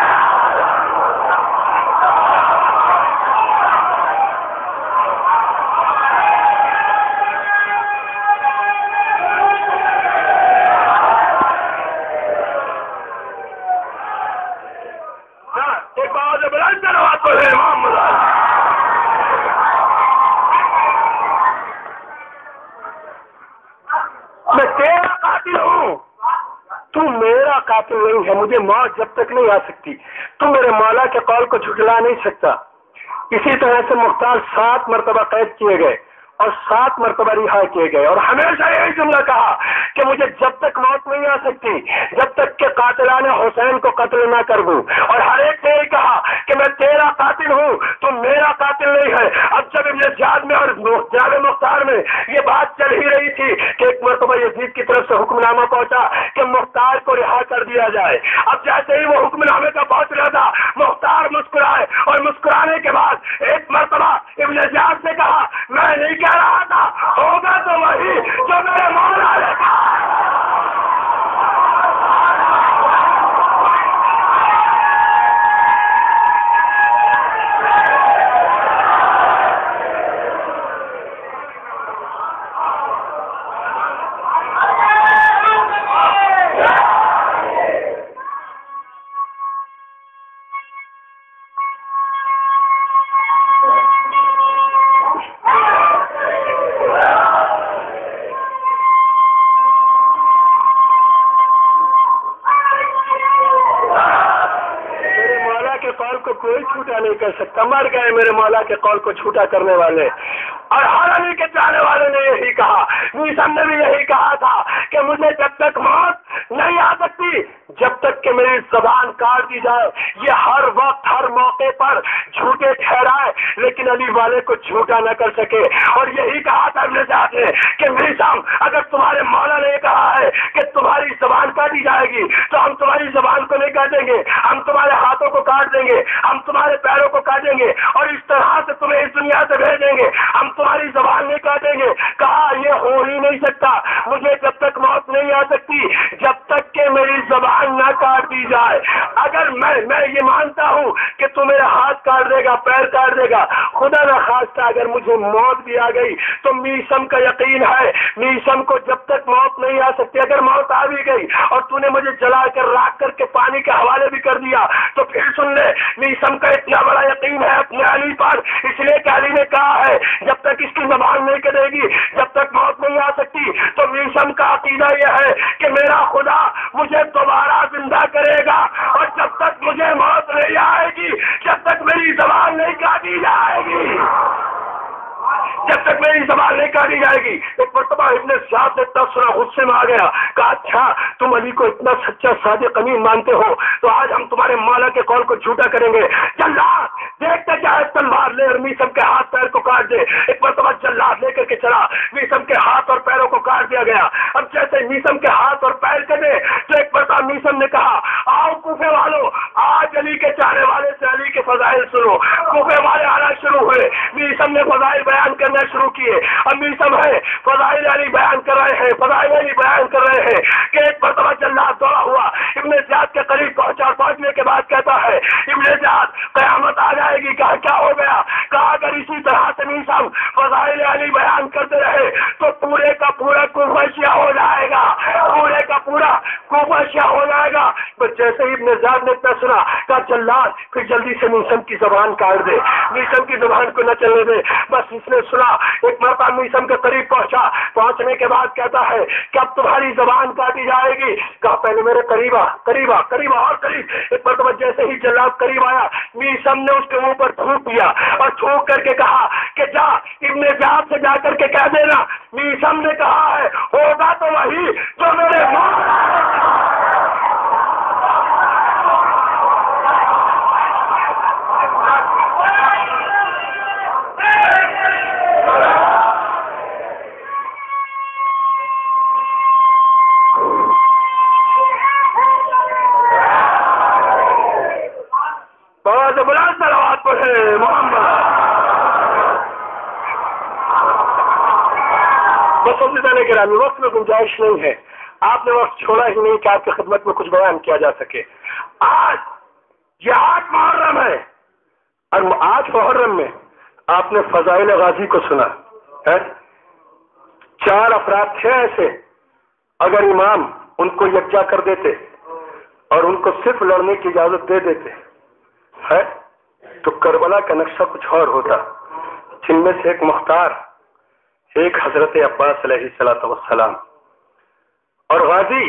میں تیرا قاتل ہوں، تو میرا قاتل نہیں ہے، مجھے موت جب تک نہیں آ سکتی تو میرے مولا کے قول کو جھٹلا نہیں سکتا۔ اسی طرح سے مختار سات مرتبہ قید کیے گئے اور سات مرتبہ رہا کیے گئے، اور ہمیشہ یہی جملہ کہا کہ مجھے جب تک موت نہیں آ سکتی جب تک کہ قاتلان حسین کو قتل نہ کر دوں، اور ہر ایک نے یہی کہا کہ میں تیرا قاتل ہوں، تو میرا قاتل نہیں ہے۔ اب جب ابن زیاد میں اور جناب مختار میں یہ بات چل ہی رہی تھی کہ ایک مرتبہ یزید کی طرف سے حکم نامہ پہنچا کہ مختار کو رہا کر دیا جائے۔ اب جیسے ہی وہ حکم نامے کا پہنچ رہا تھا، مختار مسکرائے، اور مسکرانے کے بعد ایک مرتبہ ابن زیاد سے کہا، میں نہیں کہہ رہا تھا، ہوگا تو وہی جو میرے مولا نے کہا۔ کوئی چھوٹا نہیں کر سکتا، مر گئے میرے مولا کے قول کو چھوٹا کرنے والے۔ اور ہر علی کے چاہنے والے نے یہی کہا، نیسم نے بھی یہی کہا تھا کہ مجھے جب تک موت نہیں آ سکتی جب تک کہ میری زبان کاٹ دی جائے۔ یہ ہر وقت ہر موقع پر جھوٹے ٹھہرائے لیکن علی والے کو جھوٹا نہ کر سکے، اور یہی کہا تھا ابن زیاد نے کہ نیسم اگر تمہارے مولا نے کہا ہے کہ تمہاری زبان کاٹی جائے گی تو ہم تمہاری زبان کو نہیں کاٹیں گے، ہم تمہارے ہاتھوں کو کاٹ دیں گے، ہم تمہارے پیروں کو کاٹیں گے، اور اس طرح سے تمہیں اس دنیا سے بھیجیں گے، ہم تمہاری زبان نہیں کاٹیں گے۔ کہا یہ ہو ہی نہیں سکتا، مجھے جب تک موت نہیں آ سکتی جب تک کہ میری زبان نہ کاٹ دی جائے. اگر میں میں یہ مانتا ہوں کہ تو میرا ہاتھ کاٹ دے گا, پیر کاٹ دے گا, خدا نہ خواستہ اگر مجھے موت بھی آ گئی تو میسم کا یقین ہے میسم کو جب تک موت نہیں آ سکتی. اگر موت آ بھی گئی اور تو نے مجھے جلا کر راکھ کر کے پانی کے حوالے بھی کر دیا تو پھر سن لے, میسم کا اتنا بڑا یقین ہے اپنے علی پر, اس لیے کہ علی نے کہا ہے جب تک اس کی زبان نہیں کرے گی جب تک موت نہیں آ سکتی. تو میسم کا عقیدہ یہ ہے کہ میرا خدا مجھے دوبارہ زندہ کرے گا, اور جب تک مجھے موت نہیں آئے گی, جب تک میری زبان نہیں کاٹی جائے گی, جب تک میری زبان نہیں کاٹی جائے گی. ایک مرتبہ ابن زیاد نے تب سنا, غصے میں آ گیا, کہا اچھا تم علی کو اتنا سچا صادق امین مانتے ہو تو آج ہم تمہارے مولا کے قول کو جھوٹا کریں گے. جلاد دیکھتے چاہے تلوار لے اور میسم کے ہاتھ پیر کو کاٹ دے. ایک مرتبہ جلاد لے کر کے چلا, میسم کے ہاتھ اور پیروں کو کاٹ دیا گیا. اب جیسے میسم کے ہاتھ اور پیر کٹے تو ایک مرتبہ میسم نے کہا آؤ کوفے والو, آج علی کے چاہنے والے سے علی کے فضائل سنو. کوفے والے آنا شروع ہوئے, میسم نے فضائل بیان کرنا شروع کیے. اب میسم ہے فضائل علی بیان کر رہے ہیں, فضائل علی بیان کر رہے ہیں کہ ایک مرتبہ جلاد دوڑا ہوا ابن زیاد کے قریب پہنچا, اور پہنچنے کے بعد کہتا ہے ابن زیاد قیامت آ جائے گی. کہا کیا ہو گیا؟ کہا اگر اسی طرح سے میسم فضائل علی بیان کرتے رہے تو پورے کا پورا کوفہ شیعہ ہو جائے گا, پورے کا پورا کوفہ شیعہ ہو جائے گا. بس جیسے ہی ابن زیاد نے اتنا سنا کہا جلاد پھر جلدی سے میسم کی زبان کاٹ دے, میسم کی زبان کو نہ چلنے دے. بس اس نے سنا, ایک مرتبہ میسم کے قریب پہنچا, پہنچنے کے بعد کہتا ہے کہ اب تمہاری زبان کاٹی جائے گی. کہا پہلے میرے قریب آ, قریب آ, قریب آ اور قریب. ایک مرتبہ جیسے ہی جلاد قریب آیا, میسم نے اس کے منہ پر تھوک دیا اور تھوک کر کے کہا کہ جا ابن زیاد سے جا کر کے کہہ دینا میسم نے کہا ہے ہوگا تو وہی جو میرے بلند صلوات پڑھے محمد. بس عزیزان گرامی, وقت میں گنجائش نہیں ہے, آپ نے وقت چھوڑا ہی نہیں کہ آپ کی خدمت میں کچھ بیان کیا جا سکے. آج یہ آٹھ محرم ہے, اور آج محرم میں آپ نے فضائل غازی کو سنا ہے. چار افراد تھے ایسے, اگر امام ان کو یکجا کر دیتے اور ان کو صرف لڑنے کی اجازت دے دیتے ہے تو کربلا کا نقشہ کچھ اور ہوتا. جن میں سے ایک مختار, ایک حضرت عباس علیہ الصلوۃ والسلام, اور غازی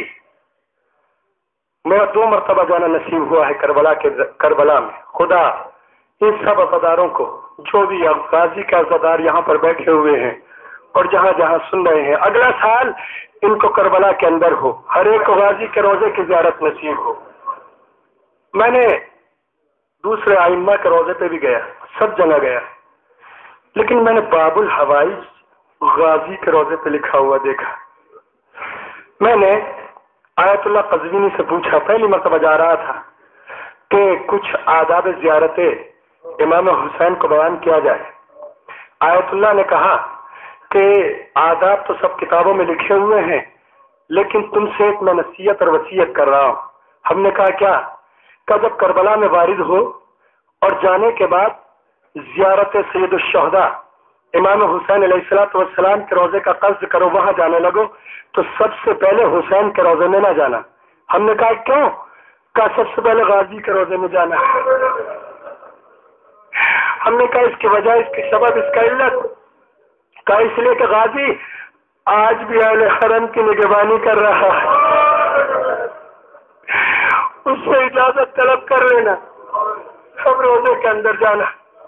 میرا دو مرتبہ جانا نصیب ہوا ہے کربلا کے کربلا میں. خدا ان سب عزاداروں کو, جو بھی غازی کے عزادار یہاں پر بیٹھے ہوئے ہیں اور جہاں جہاں سن رہے ہیں, اگلا سال ان کو کربلا کے اندر ہو, ہر ایک غازی کے روزے کی زیارت نصیب ہو. میں نے دوسرے آئمہ کے روزے پہ بھی گیا, سب جگہ گیا, لیکن میں نے باب الحوائج غازی کے روزے پہ لکھا ہوا دیکھا. میں نے آیت اللہ قزوینی سے پوچھا, پہلی مرتبہ جا رہا تھا, کہ کچھ آداب زیارت امام حسین کو بیان کیا جائے. آیت اللہ نے کہا کہ آداب تو سب کتابوں میں لکھے ہوئے ہیں, لیکن تم سے ایک میں نصیحت اور وصیت کر رہا ہوں. ہم نے کہا کیا؟ کہ جب کربلا میں وارد ہو اور جانے کے بعد زیارت سید الشہداء امام حسین علیہ الصلوۃ والسلام کے روزے کا قصد کرو, وہاں جانے لگو تو سب سے پہلے حسین کے روزے میں نہ جانا. ہم نے کہا کیوں؟ کہا سب سے پہلے غازی کے روزے میں جانا. ہم نے کہا اس کی وجہ, اس کی سبب, اس کا علت. کہا اس لیے کہ غازی آج بھی اہل حرم کی نگہبانی کر رہا ہے, اس سے اجازت طلب کر لینا, سب روزے کے اندر جانا.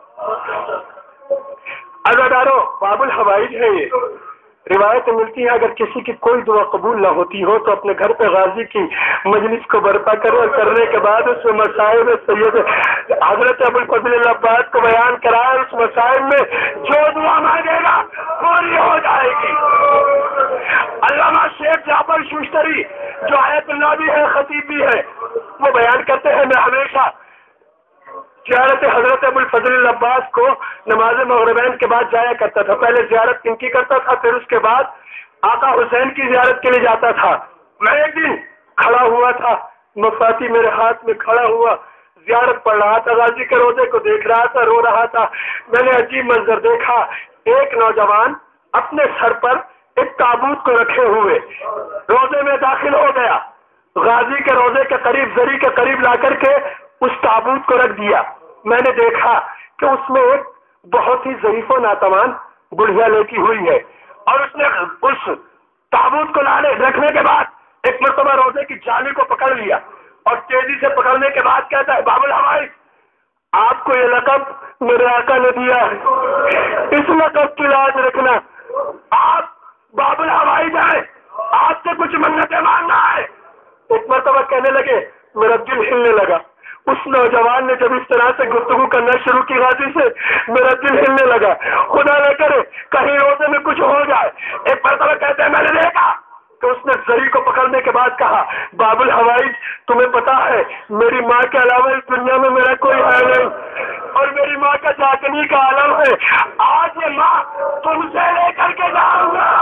عزادارو, باب الحوائج ہے یہ. روایت ملتی ہے اگر کسی کی کوئی دعا قبول نہ ہوتی ہو تو اپنے گھر پہ غازی کی مجلس کو برپا کرے, اور کرنے کے بعد اس میں مسائل سید حضرت ابوالفضل العباس کو بیان کرائے. اس مسائل میں جو دعا مانگے گا پوری ہو جائے گی. علامہ شیخ جعفر شوشتری جو آیت اللہ بھی ہے, خطیب بھی ہے, وہ بیان کرتے ہیں میں ہمیشہ زیارت حضرت ابوالفضل العباس کو نماز مغربین کے بعد جایا کرتا تھا. پہلے زیارت کن کی کرتا تھا, پھر اس کے بعد آقا حسین کی زیارت کے لیے جاتا تھا. میں ایک دن کھڑا ہوا تھا مفاتی میرے ہاتھ میں کھڑا ہوا، زیارت پڑھ رہا تھا، غازی کے روزے کو دیکھ رہا تھا، رو رہا تھا۔ میں نے عجیب منظر دیکھا، ایک نوجوان اپنے سر پر ایک تابوت کو رکھے ہوئے روزے میں داخل ہو گیا، غازی کے روزے کے قریب، زری کے قریب لا کر کے اس تابوت کو رکھ دیا۔ میں نے دیکھا کہ اس میں ایک بہت ہی ظریف و ناتوان بڑھیا لیٹی ہوئی ہے، اور اس نے اس تابوت کو لانے رکھنے کے بعد ایک مرتبہ روزے کی جالی کو پکڑ لیا، اور تیزی سے پکڑنے کے بعد کہتا ہے، باب الحوائج، آپ کو یہ لقب میرے آقا نے دیا ہے، اس لقب کی لاج رکھنا، آپ باب الحوائج ہیں، آپ سے کچھ منتیں مانگنا ہے۔ ایک مرتبہ کہنے لگے، میرا دل ہلنے لگا۔ اس نوجوان نے جب اس طرح سے گفتگو کرنا شروع کی غازی سے، میرا دل ہلنے لگا، خدا نہ کرے کہیں روزے میں کچھ ہو جائے۔ ایک مرتبہ کہتے ہیں، میں نے دیکھا کہ اس نے زری کو پکڑنے کے بعد کہا، باب الحوائج، تمہیں پتا ہے میری ماں کے علاوہ اس دنیا میں میرا کوئی ہے نہیں، اور میری ماں کا جاکنی کا عالم ہے، آج یہ ماں تم سے لے کر کے جاؤں گا۔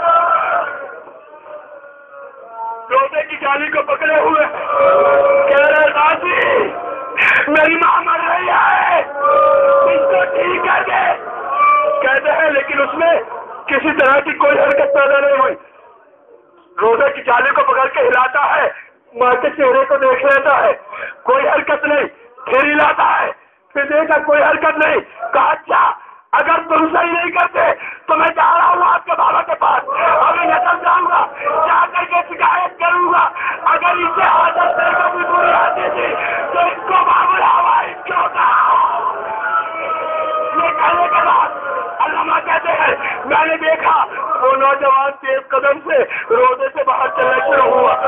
روزے کی جالی کو پکڑے ہوئے کہہ رہے، غازی میری ماں مر رہی ہے، اس کو ٹھیک کر دے۔ کہتے ہیں لیکن اس میں کسی طرح کی کوئی حرکت پیدا نہیں ہوئی، روزے کی جالی کو پکڑ کے ہلاتا ہے، ماں کے چہرے کو دیکھ لیتا ہے، کوئی حرکت نہیں، پھر ہلاتا ہے، پھر دیکھا کوئی حرکت نہیں، کہا اچھا اگر تم صحیح نہیں کرتے تو میں جا رہا ہوں آپ کے بابا کے پاس، ابھی نکل جاؤں گا، جا کر کے شکایت کروں گا، اگر اسے عادت سے کبھی بری آتی تھی تو اس کو باب الحوائج کیوں کہا۔ یہ کہنے کے بعد علامہ کہتے ہیں، میں نے دیکھا وہ نوجوان تیز قدم سے روزے سے باہر چلنا شروع ہوا۔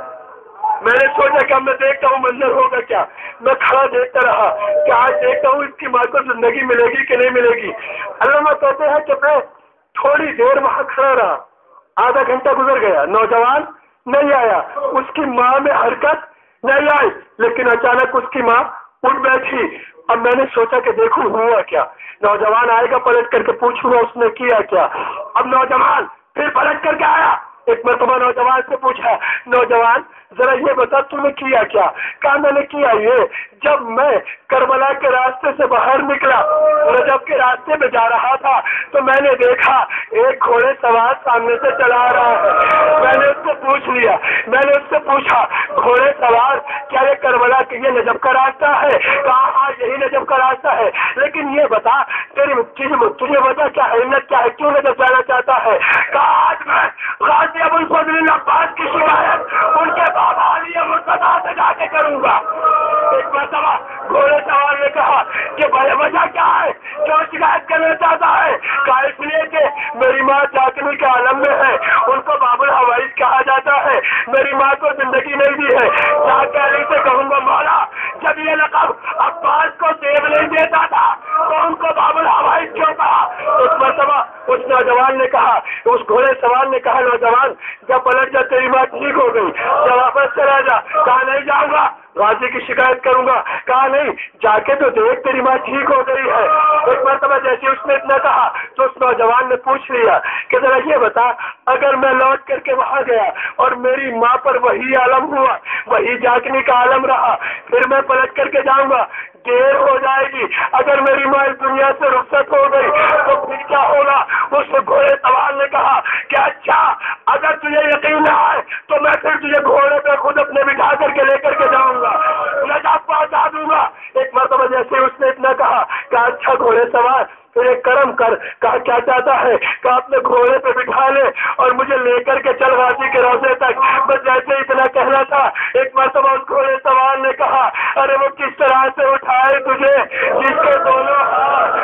میں نے سوچا کہ اب میں دیکھتا ہوں منظر ہوگا کیا، میں کھڑا دیکھتا رہا کہ آج دیکھتا ہوں اس کی ماں کو زندگی ملے گی کہ نہیں ملے گی۔ علامہ کہتے ہیں کہ میں تھوڑی دیر وہاں کھڑا رہا، آدھا گھنٹہ گزر گیا، نوجوان نہیں آیا، اس کی ماں میں حرکت نہیں آئی، لیکن اچانک اس کی ماں اٹھ بیٹھی۔ اب میں نے سوچا کہ دیکھوں ہوا کیا، نوجوان آئے گا، پلٹ کر کے پوچھوں گا اس نے کیا کیا۔ اب نوجوان پھر پلٹ کر کے آیا، ایک مرتبہ نوجوان سے پوچھا، نوجوان ذرا یہ بتا تم نے کیا کیا؟ کہا میں نے کیا یہ، جب میں کربلا کے راستے سے باہر نکلا، نجف کے راستے میں جا رہا تھا تو میں نے دیکھا ایک گھوڑے سوار سامنے سے چلا آ رہا ہے، میں نے اس کو پوچھ لیا، میں نے اس سے پوچھا گھوڑے سوار کیا یہ کربلا کے یہ نجف کا راستہ ہے؟ کہا ہاں یہی نجف کا راستہ ہے، لیکن یہ بتا تیری تجھے وجہ کیا ہے، علت کیا ہے، کیوں نجف جانا چاہتا ہے؟ کہا آج میں غازی ابو الفضل عباس کی شکایت ان کے بابا علی مرتضیٰ سے جا کے کروں گا۔ ایک مرتبہ گھوڑے سوار نے کہا کہ بھائی وجہ کیا ہے، کیوں شکایت کرنا چاہتا ہے؟ کہا اس لیے کہ میری ماں جاکنی کے عالم میں ہے، ان کو باب الحوائج کہا جاتا ہے، میری ماں کو زندگی نہیں دی ہے، جا کے علی سے کہوں گا مولا جب یہ لقب عباس کو دیو نہیں دیتا تھا تو ان کو باب الحوائج کیوں کہا؟ اس مرتبہ اس نوجوان نے کہا، اس گھوڑے سوار نے کہا نوجوان جب پلٹ جا تیری بات ٹھیک ہو گئی، جب واپس چلا جا۔ کہا نہیں جاؤں گا، غازی کی شکایت کروں گا۔ کہا نہیں جا کے تو دیکھ تیری بات ٹھیک ہو گئی ہے۔ ایک مرتبہ جیسے اس نے اتنا کہا تو اس نوجوان نے پوچھ لیا کہ ذرا یہ بتا اگر میں لوٹ کر کے وہاں گیا اور میری ماں پر وہی عالم ہوا، وہی جاگنی کا عالم رہا، پھر میں پلٹ کر کے جاؤں گا، دیر ہو جائے گی، اگر میری ماں اس دنیا سے رخصت ہو گئی تو پھر کیا ہوگا؟ اس گھوڑے سوار نے کہا کہ اچھا اگر تجھے یقین نہ آئے تو میں پھر تجھے گھوڑے پہ خود اپنے بٹھا کر کے لے کر کے جاؤں گا، نجف پہنچا دوں گا۔ ایک مرتبہ جیسے اس نے اتنا کہا کہ اچھا گھوڑے سوار پھر ایک کرم کر، کہا کیا چاہتا ہے؟ کہ اپنے گھوڑے پہ بٹھا لے اور مجھے لے کر کے چل غازی کے روضے تک۔ بس جیسے اتنا کہنا تھا ایک مرتبہ اس گھوڑے سوار نے کہا ارے وہ کس طرح سے اٹھائے تجھے جس کے دونوں ہاتھ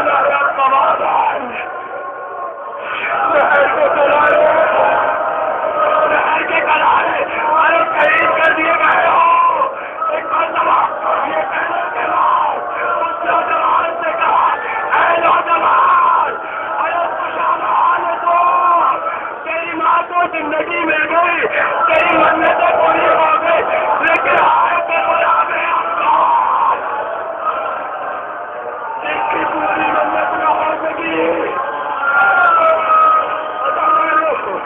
کے کنارے ارے شہید کر دیے گئے ہو۔ ایک مرتبہ یہ کہنے کے بعد اس نوجوان سے کہا اے نوجوان ارے خوشحال تو تیری ماں کو زندگی مل گئی، تیری منتیں پوری ہو گئی، لیکن آئے کے غلام عباس جس کی پوری منت نہ ہو سکی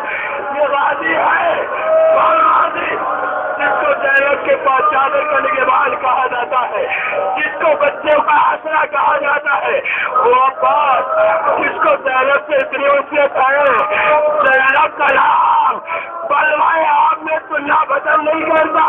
چادر کا نگہبان کہا جاتا ہے، جس کو بچوں کا آسرا کہا جاتا ہے، وہ عباس جس کو زینب سے اتنی وصیت ہے، زینب کا نام بلوائے آپ نے سننا پسند نہیں کرتا۔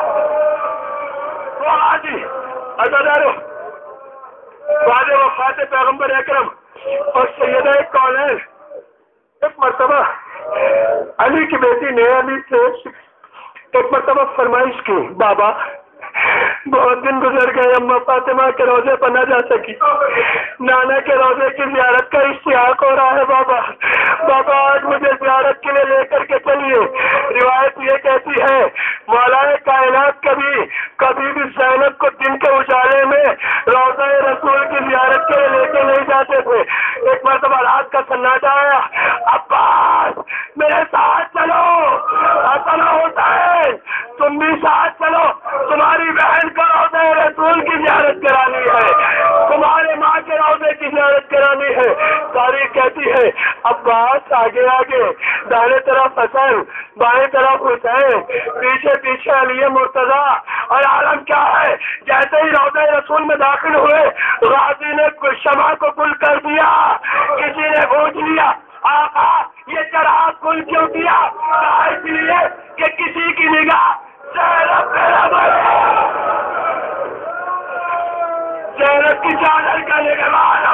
وہ آجی عزادارو بعد وفات پیغمبر اکرم اور سیدہ کونین ایک مرتبہ علی کی بیٹی نے علی سے ایک مرتبہ فرمائش کی، بابا بہت دن گزر گئے، اماں فاطمہ کے روزے پر نہ جا سکی، نانا کے روزے کی زیارت کا اشتیاق ہو رہا ہے، بابا بابا آج مجھے زیارت کے لیے لے کر کے چلیے۔ روایت یہ کہتی ہے مولا کائنات کبھی کبھی بھی زینب کو دن کے اجالے میں روزہ رسول کی زیارت کے لیے لے کے نہیں جاتے تھے۔ ایک مرتبہ رات کا سناٹا آیا، عباس میرے ساتھ چلو، حسن حسین تم بھی ساتھ چلو، تمہاری بہن کو روزہ رسول کی زیارت کرانی ہے، تمہارے ماں کے روزے کی زیارت کرانی ہے۔ تاریخ کہتی ہے عباس آگے آگے، دائیں طرف حسن، بائیں طرف حسین، پیچھے پیچھے علی مرتضیٰ، اور عالم کیا ہے جیسے ہی روزہ رسول میں داخل ہوئے غازی نے شمع کو گل کر دیا۔ کسی نے پوچھ لیا آقا یہ چراغ گل کیوں کیا؟ اس لیے کہ کسی کی نگاہ زینب پہ نہ پڑے، زینب کی چادر کا نگہبان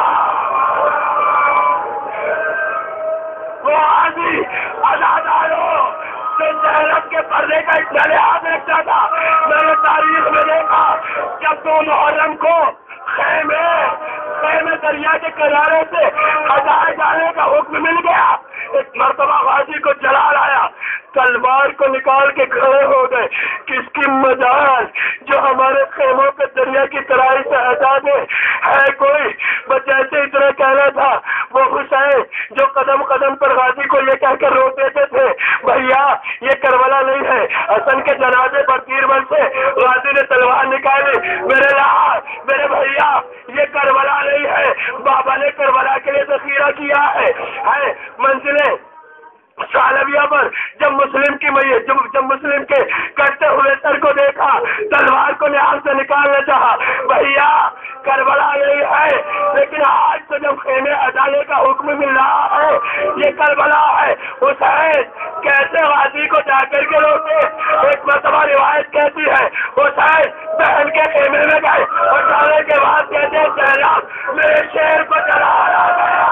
وہ آدمی عزاداروں سے زینب کے پردے کا اتنا لحاظ رکھتا تھا۔ میں نے تاریخ میں دیکھا جب دو محرم کو خیمے خیمے دریا کے کنارے سے ہٹائے جانے کا حکم مل گیا، ایک مرتبہ غازی کو جلال آیا، تلوار کو نکال کے کھڑے ہو گئے، کس کی مجال جو ہمارے خیموں پہ دریا کی ترائی سے ہٹا دے، ہے کوئی؟ بس جیسے اتنا کہنا تھا وہ حسین جو قدم قدم پر غازی کو یہ کہہ کر روک دیتے تھے بھیا یہ کربلا نہیں ہے، حسن کے جنازے پر تیر بل سے غازی نے تلوار نکالی، میرے لال میرے بھیا یہ کربلا نہیں ہے، بابا نے کربلا کے لیے ذخیرہ کیا ہے۔ ہے منزلیں سالویہ پر جب مسلم کی میت جب, جب مسلم کے کٹتے ہوئے سر کو دیکھا، تلوار کو نہال سے نکالنا چاہا، بھیا کربلا نہیں ہے، لیکن آج سے جب خیمے ہٹانے کا حکم مل رہا ہے یہ کربلا ہے۔ حسین کیسے غازی کو جا کر کے روکے؟ ایک مرتبہ روایت کہتی ہے حسین بہن کے خیمے میں گئے اور جانے کے بعد کہتے ہیں زینب میرے شیر کو جلایا گیا،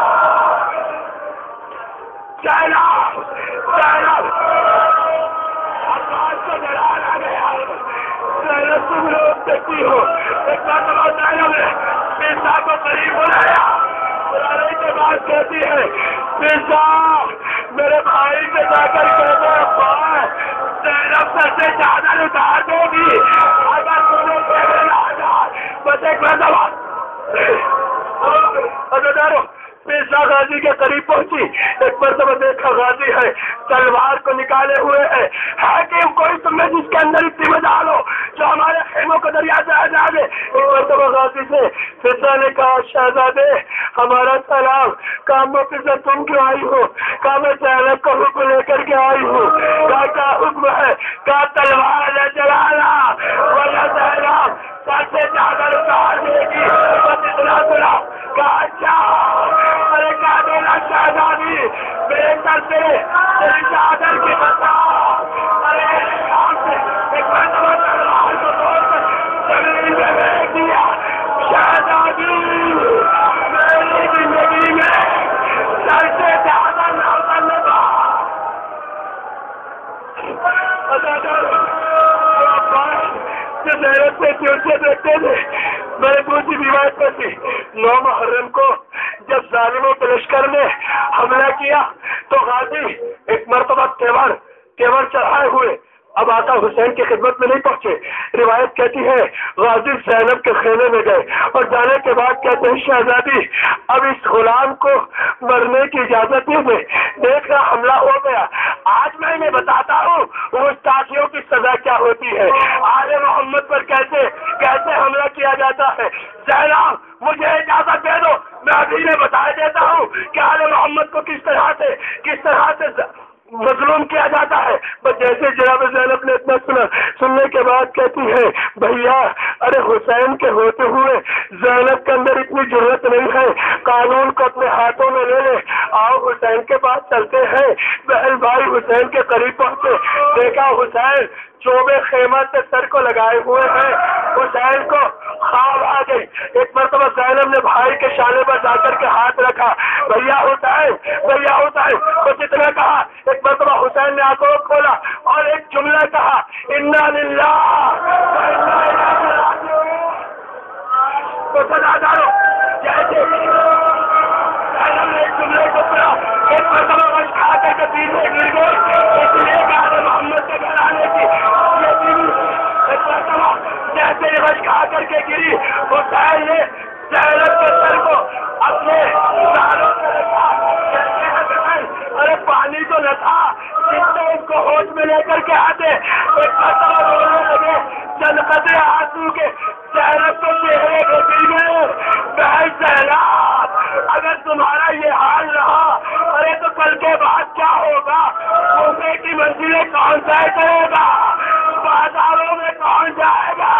زینب زینب عباس کو جلایا گیا، زینب تم لوگ دیکھتی ہو۔ ایک مرتبہ زینب نے مرزا کو قریب بلایا، بلانے کے بعد کہتی ہے مرزا میرے بھائی سے جا کر کہتے ہیں عباس زینب سر سے چادر اتار دے گی اگر تمہیں کہنے نہ آ جائے۔ بس ایک مرتبہ عزادارو مرزا غازی کے قریب پہنچی، ایک مرتبہ دیکھا غازی ہے تلوار کو نکالے ہوئے ہے، ہے کہ کوئی تم نے جس کے اندر اتنی مجال ہو جو ہمارے خیموں کو دریا سے ہٹا دے۔ ایک مرتبہ غازی سے مرزا نے کہا شہزادے ہمارا سلام، کہا مفزا تم کیوں آئی ہو؟ کہا میں زینب کا حکم لے کر کے آئی ہوں۔ کہا کیا حکم ہے؟ کہا تلوار نہ چلانا ورنہ زینب سر سے چادر اتار دے گی، بس اتنا سنا۔ کہا اچھا ارے کہا دینا شہزادی میرے سر سے تیری چادر کی بتا، ارے کام سے ایک مرتبہ تلوار کو توڑ کر زمین میں پھینک دیا۔ شہزادی میری زندگی میں سر سے چادر نہ اترنے کا محنت سے چورچے دیکھتے تھے۔ میں نے دوسری روایت میں تھی نو محرم کو جب ظالموں کے لشکر نے حملہ کیا تو غازی ایک مرتبہ تیور تیور چڑھائے ہوئے اب آقا حسین کی خدمت میں نہیں پہنچے۔ روایت کہتی ہے غازی زینب کے خیمے میں گئے اور جانے کے بعد کہتے ہیں شہزادی اب اس غلام کو مرنے کی اجازت دے، دیکھ رہا حملہ ہو گیا، آج میں انہیں بتاتا ہوں وہ تاکیوں کی سزا کیا ہوتی ہے، آل محمد پر کیسے کیسے حملہ کیا جاتا ہے۔ زینب مجھے اجازت دے دو میں ابھی نے بتا دیتا ہوں کہ آل محمد کو کس طرح سے کس طرح سے مظلوم کیا جاتا ہے۔ بس جیسے جناب زینب نے اتنا سنا، سننے کے بعد کہتی ہے بھیا ارے حسین کے ہوتے ہوئے زینب کے اندر اتنی ضرورت نہیں ہے، قانون کو اپنے ہاتھوں میں لے لے، آؤ حسین کے پاس چلتے ہیں۔ بہن بھائی حسین کے قریب پہنچے، دیکھا حسین چوبے خیمہ سے سر کو لگائے ہوئے ہیں۔ حسین کو خواب آ گئی، ایک مرتبہ زینب نے بھائی کے شانے پر جا کر کے ہاتھ رکھا، بھیا حسین بھیا حسین تو جتنا کہا، ایک مرتبہ حسین نے آنکھوں کو کھولا اور ایک جملہ کہا، انا للہ و انا الیہ راجعون۔ تو سنا دارو جیسے زینب نے ایک جملے کو سنا، ایک مرتبہ بس کھا کر کے پیچھے گر گئی، اس لیے کہ محمد کے گھر آنے کی یہ بیوی ایک مرتبہ جیسے ہی بس کھا کر کے گری، حسین نے زینب کے سر کو اپنے ساروں سے رکھا، کہتے ہیں بہن ارے پانی تو نہ تھا جس سے اس کو ہوش میں لے کر کے آتے، ایک مرتبہ رونے لگے، چند قطرے آنسو کے زینب کے چہرے پہ گر گئے۔ بہن زینب اگر تمہارا یہ حال رہا ارے تو کل کے بعد کیا ہوگا؟ کوفے کی منزلیں کون طے کرے گا؟ بازاروں میں کون جائے گا؟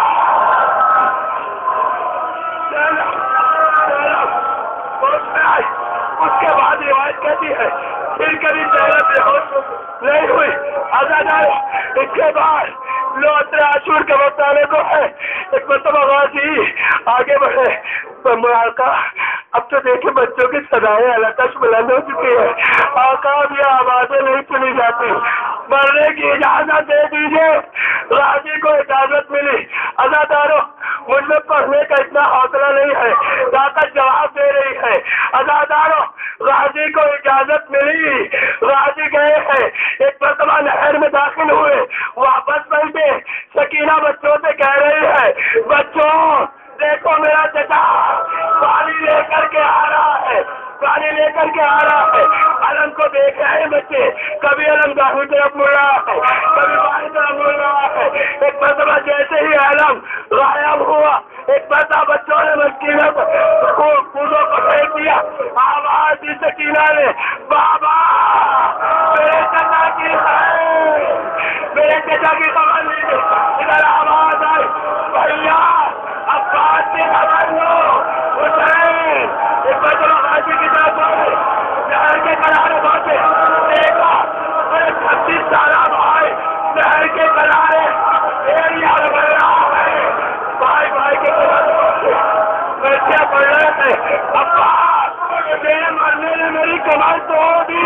اس کے بعد روایت کہتی ہے پھر کبھی زینب بے ہوش نہیں ہوئی، آزاد آئے۔ اس کے بعد لوت عاشور کے وقت آنے کو ہے، ایک مرتبہ غازی آگے بڑھے، آقا اب تو دیکھیں بچوں کی صدائیں الکش بلند ہو چکی ہے، آقا اب یہ آوازیں نہیں سنی جاتی، مرنے کی اجازت دے دیجیے۔ غازی کو اجازت ملی، ازادارو مجھ میں پڑھنے کا اتنا حوصلہ نہیں ہے، طاقت جواب دے رہی ہے، ازادارو غازی کو اجازت ملی، غازی گئے ہیں، ایک مرتبہ نہر میں داخل ہوئے، واپس بیٹھے، سکینہ بچوں سے کہہ رہی ہے بچوں دیکھو میرا چچا پانی لے کر کے آ رہا ہے، پانی لے کر کے آ رہا ہے۔ علم کو دیکھ رہے ہیں بچے، کبھی علم داہنی طرف مڑ رہا ہے، کبھی بائیں طرف مڑ رہا ہے۔ ایک مرتبہ جیسے ہی علم غائب ہوا، ایک مرتبہ بچوں نے مسکینہ کو کودوں کو پھینک دیا، آواز دی سکینہ نے بابا میرے چچا کی خیر، میرے چچا کی خبر لیجیے، ادھر آواز آئی بھیا عباس کی خبر لو، حسین ایک مرتبہ غازی کی طرف بڑھے، نہر کے کنارے پہنچے، دیکھا ارے چھتیس سالہ بھائی نہر کے کنارے ایریا بڑھ رہا ہے، بھائی بھائی کے کنارے پہنچے، بچے پڑھ رہے تھے، عباس میرے مرنے نے میری کمر توڑ دی،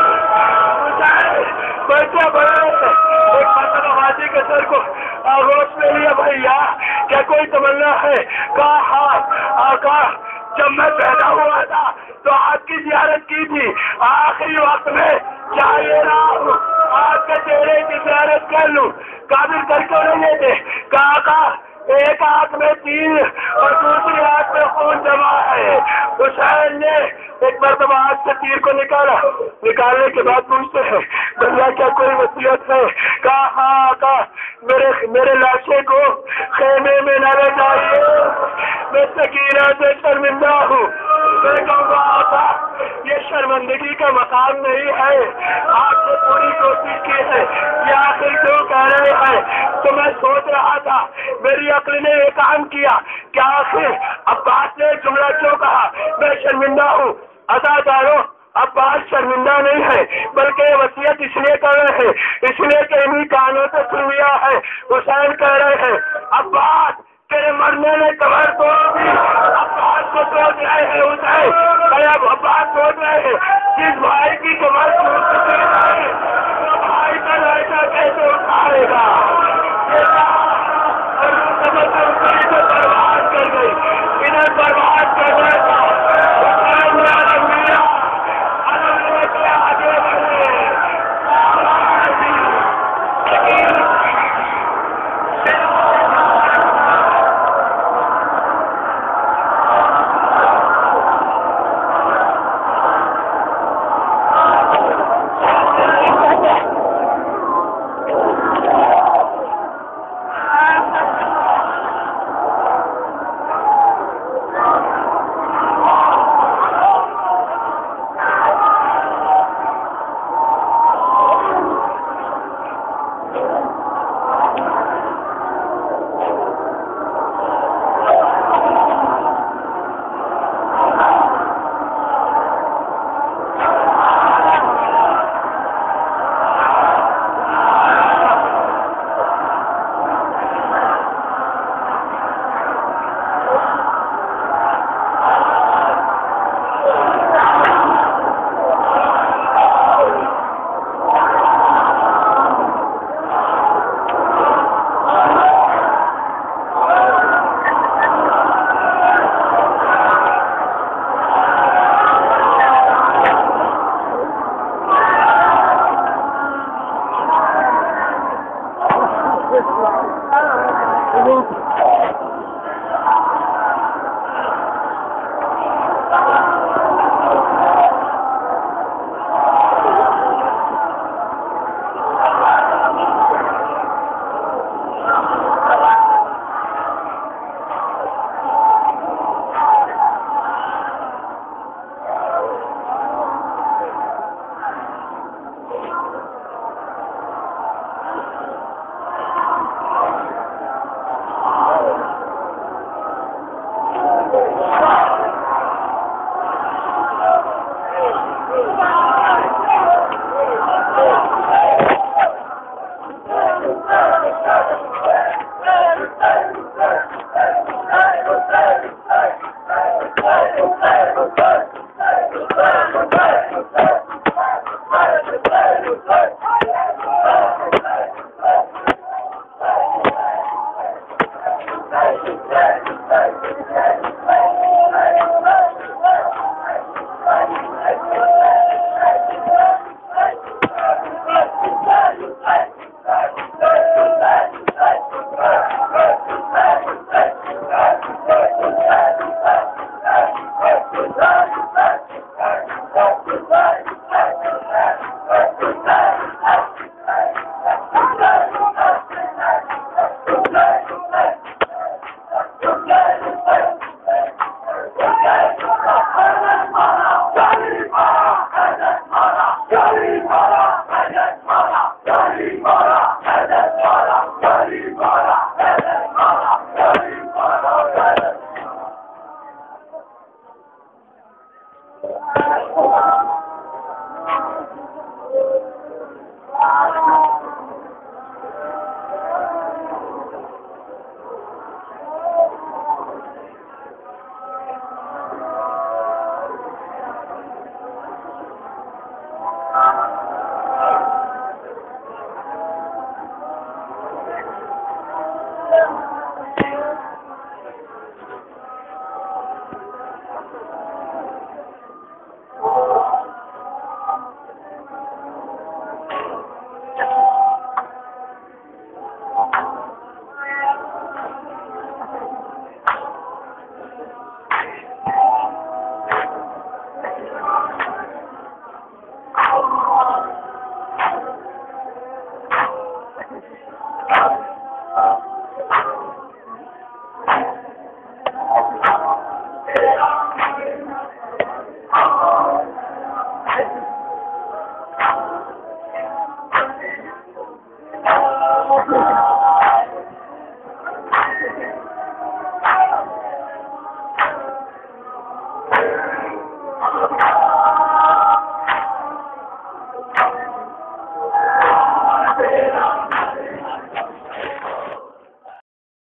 حسین بچے پڑھ رہے تھے، ایک مرتبہ غازی کے سر کو آغوش میں لیا، بھیا کیا کوئی تمنا ہے؟ کہا ہاں آقا جب میں پیدا ہوا تھا تو آپ کی زیارت کی تھی، آخری وقت میں چاہیے رہا ہوں آپ کے چہرے کی زیارت کر لوں، قابل کر کے نہیں لیتے، کہا آقا ایک آنکھ میں تین اور دوسری آنکھ میں خون جمع ہے۔ حسین نے ایک مرتبہ آنکھ سے تیر کو نکالا، نکالنے کے بعد پوچھتے ہیں بھیا کیا کوئی وصیت ہے؟ کہا ہاں آقا میرے میرے لاشے کو خیمے میں نہ لے جائیے، میں سکینہ سے شرمندہ ہوں۔ میں کہوں گا آقا یہ شرمندگی کا مقام نہیں ہے، آپ نے پوری کوشش کی ہے، یہ آخر کیوں کہہ رہے ہیں؟ تو میں سوچ رہا تھا، میری عقل نے یہ کام کیا کہ آخر عباس نے جملہ کیوں کہا میں شرمندہ ہوں؟ ازادارو عباس شرمندہ نہیں ہے بلکہ وصیت اس لیے کر رہے ہیں، اس لیے کہ انہیں کانوں سے سن لیا ہے۔ حسین کہہ رہے ہیں عباس تیرے مرنے نے کمر توڑ دی، عباس کو سوچ رہے ہیں حسین، اب عباس سوچ رہے ہیں جس بھائی کی کمر ٹوٹ چکی ہے وہ بھائی کا لڑکا کیسے اٹھائے گا؟ برباد کر گئی، ادھر برباد کر رہا تھا حسین نے علم لیا، علم لے کے آگے بڑھے، Thank you.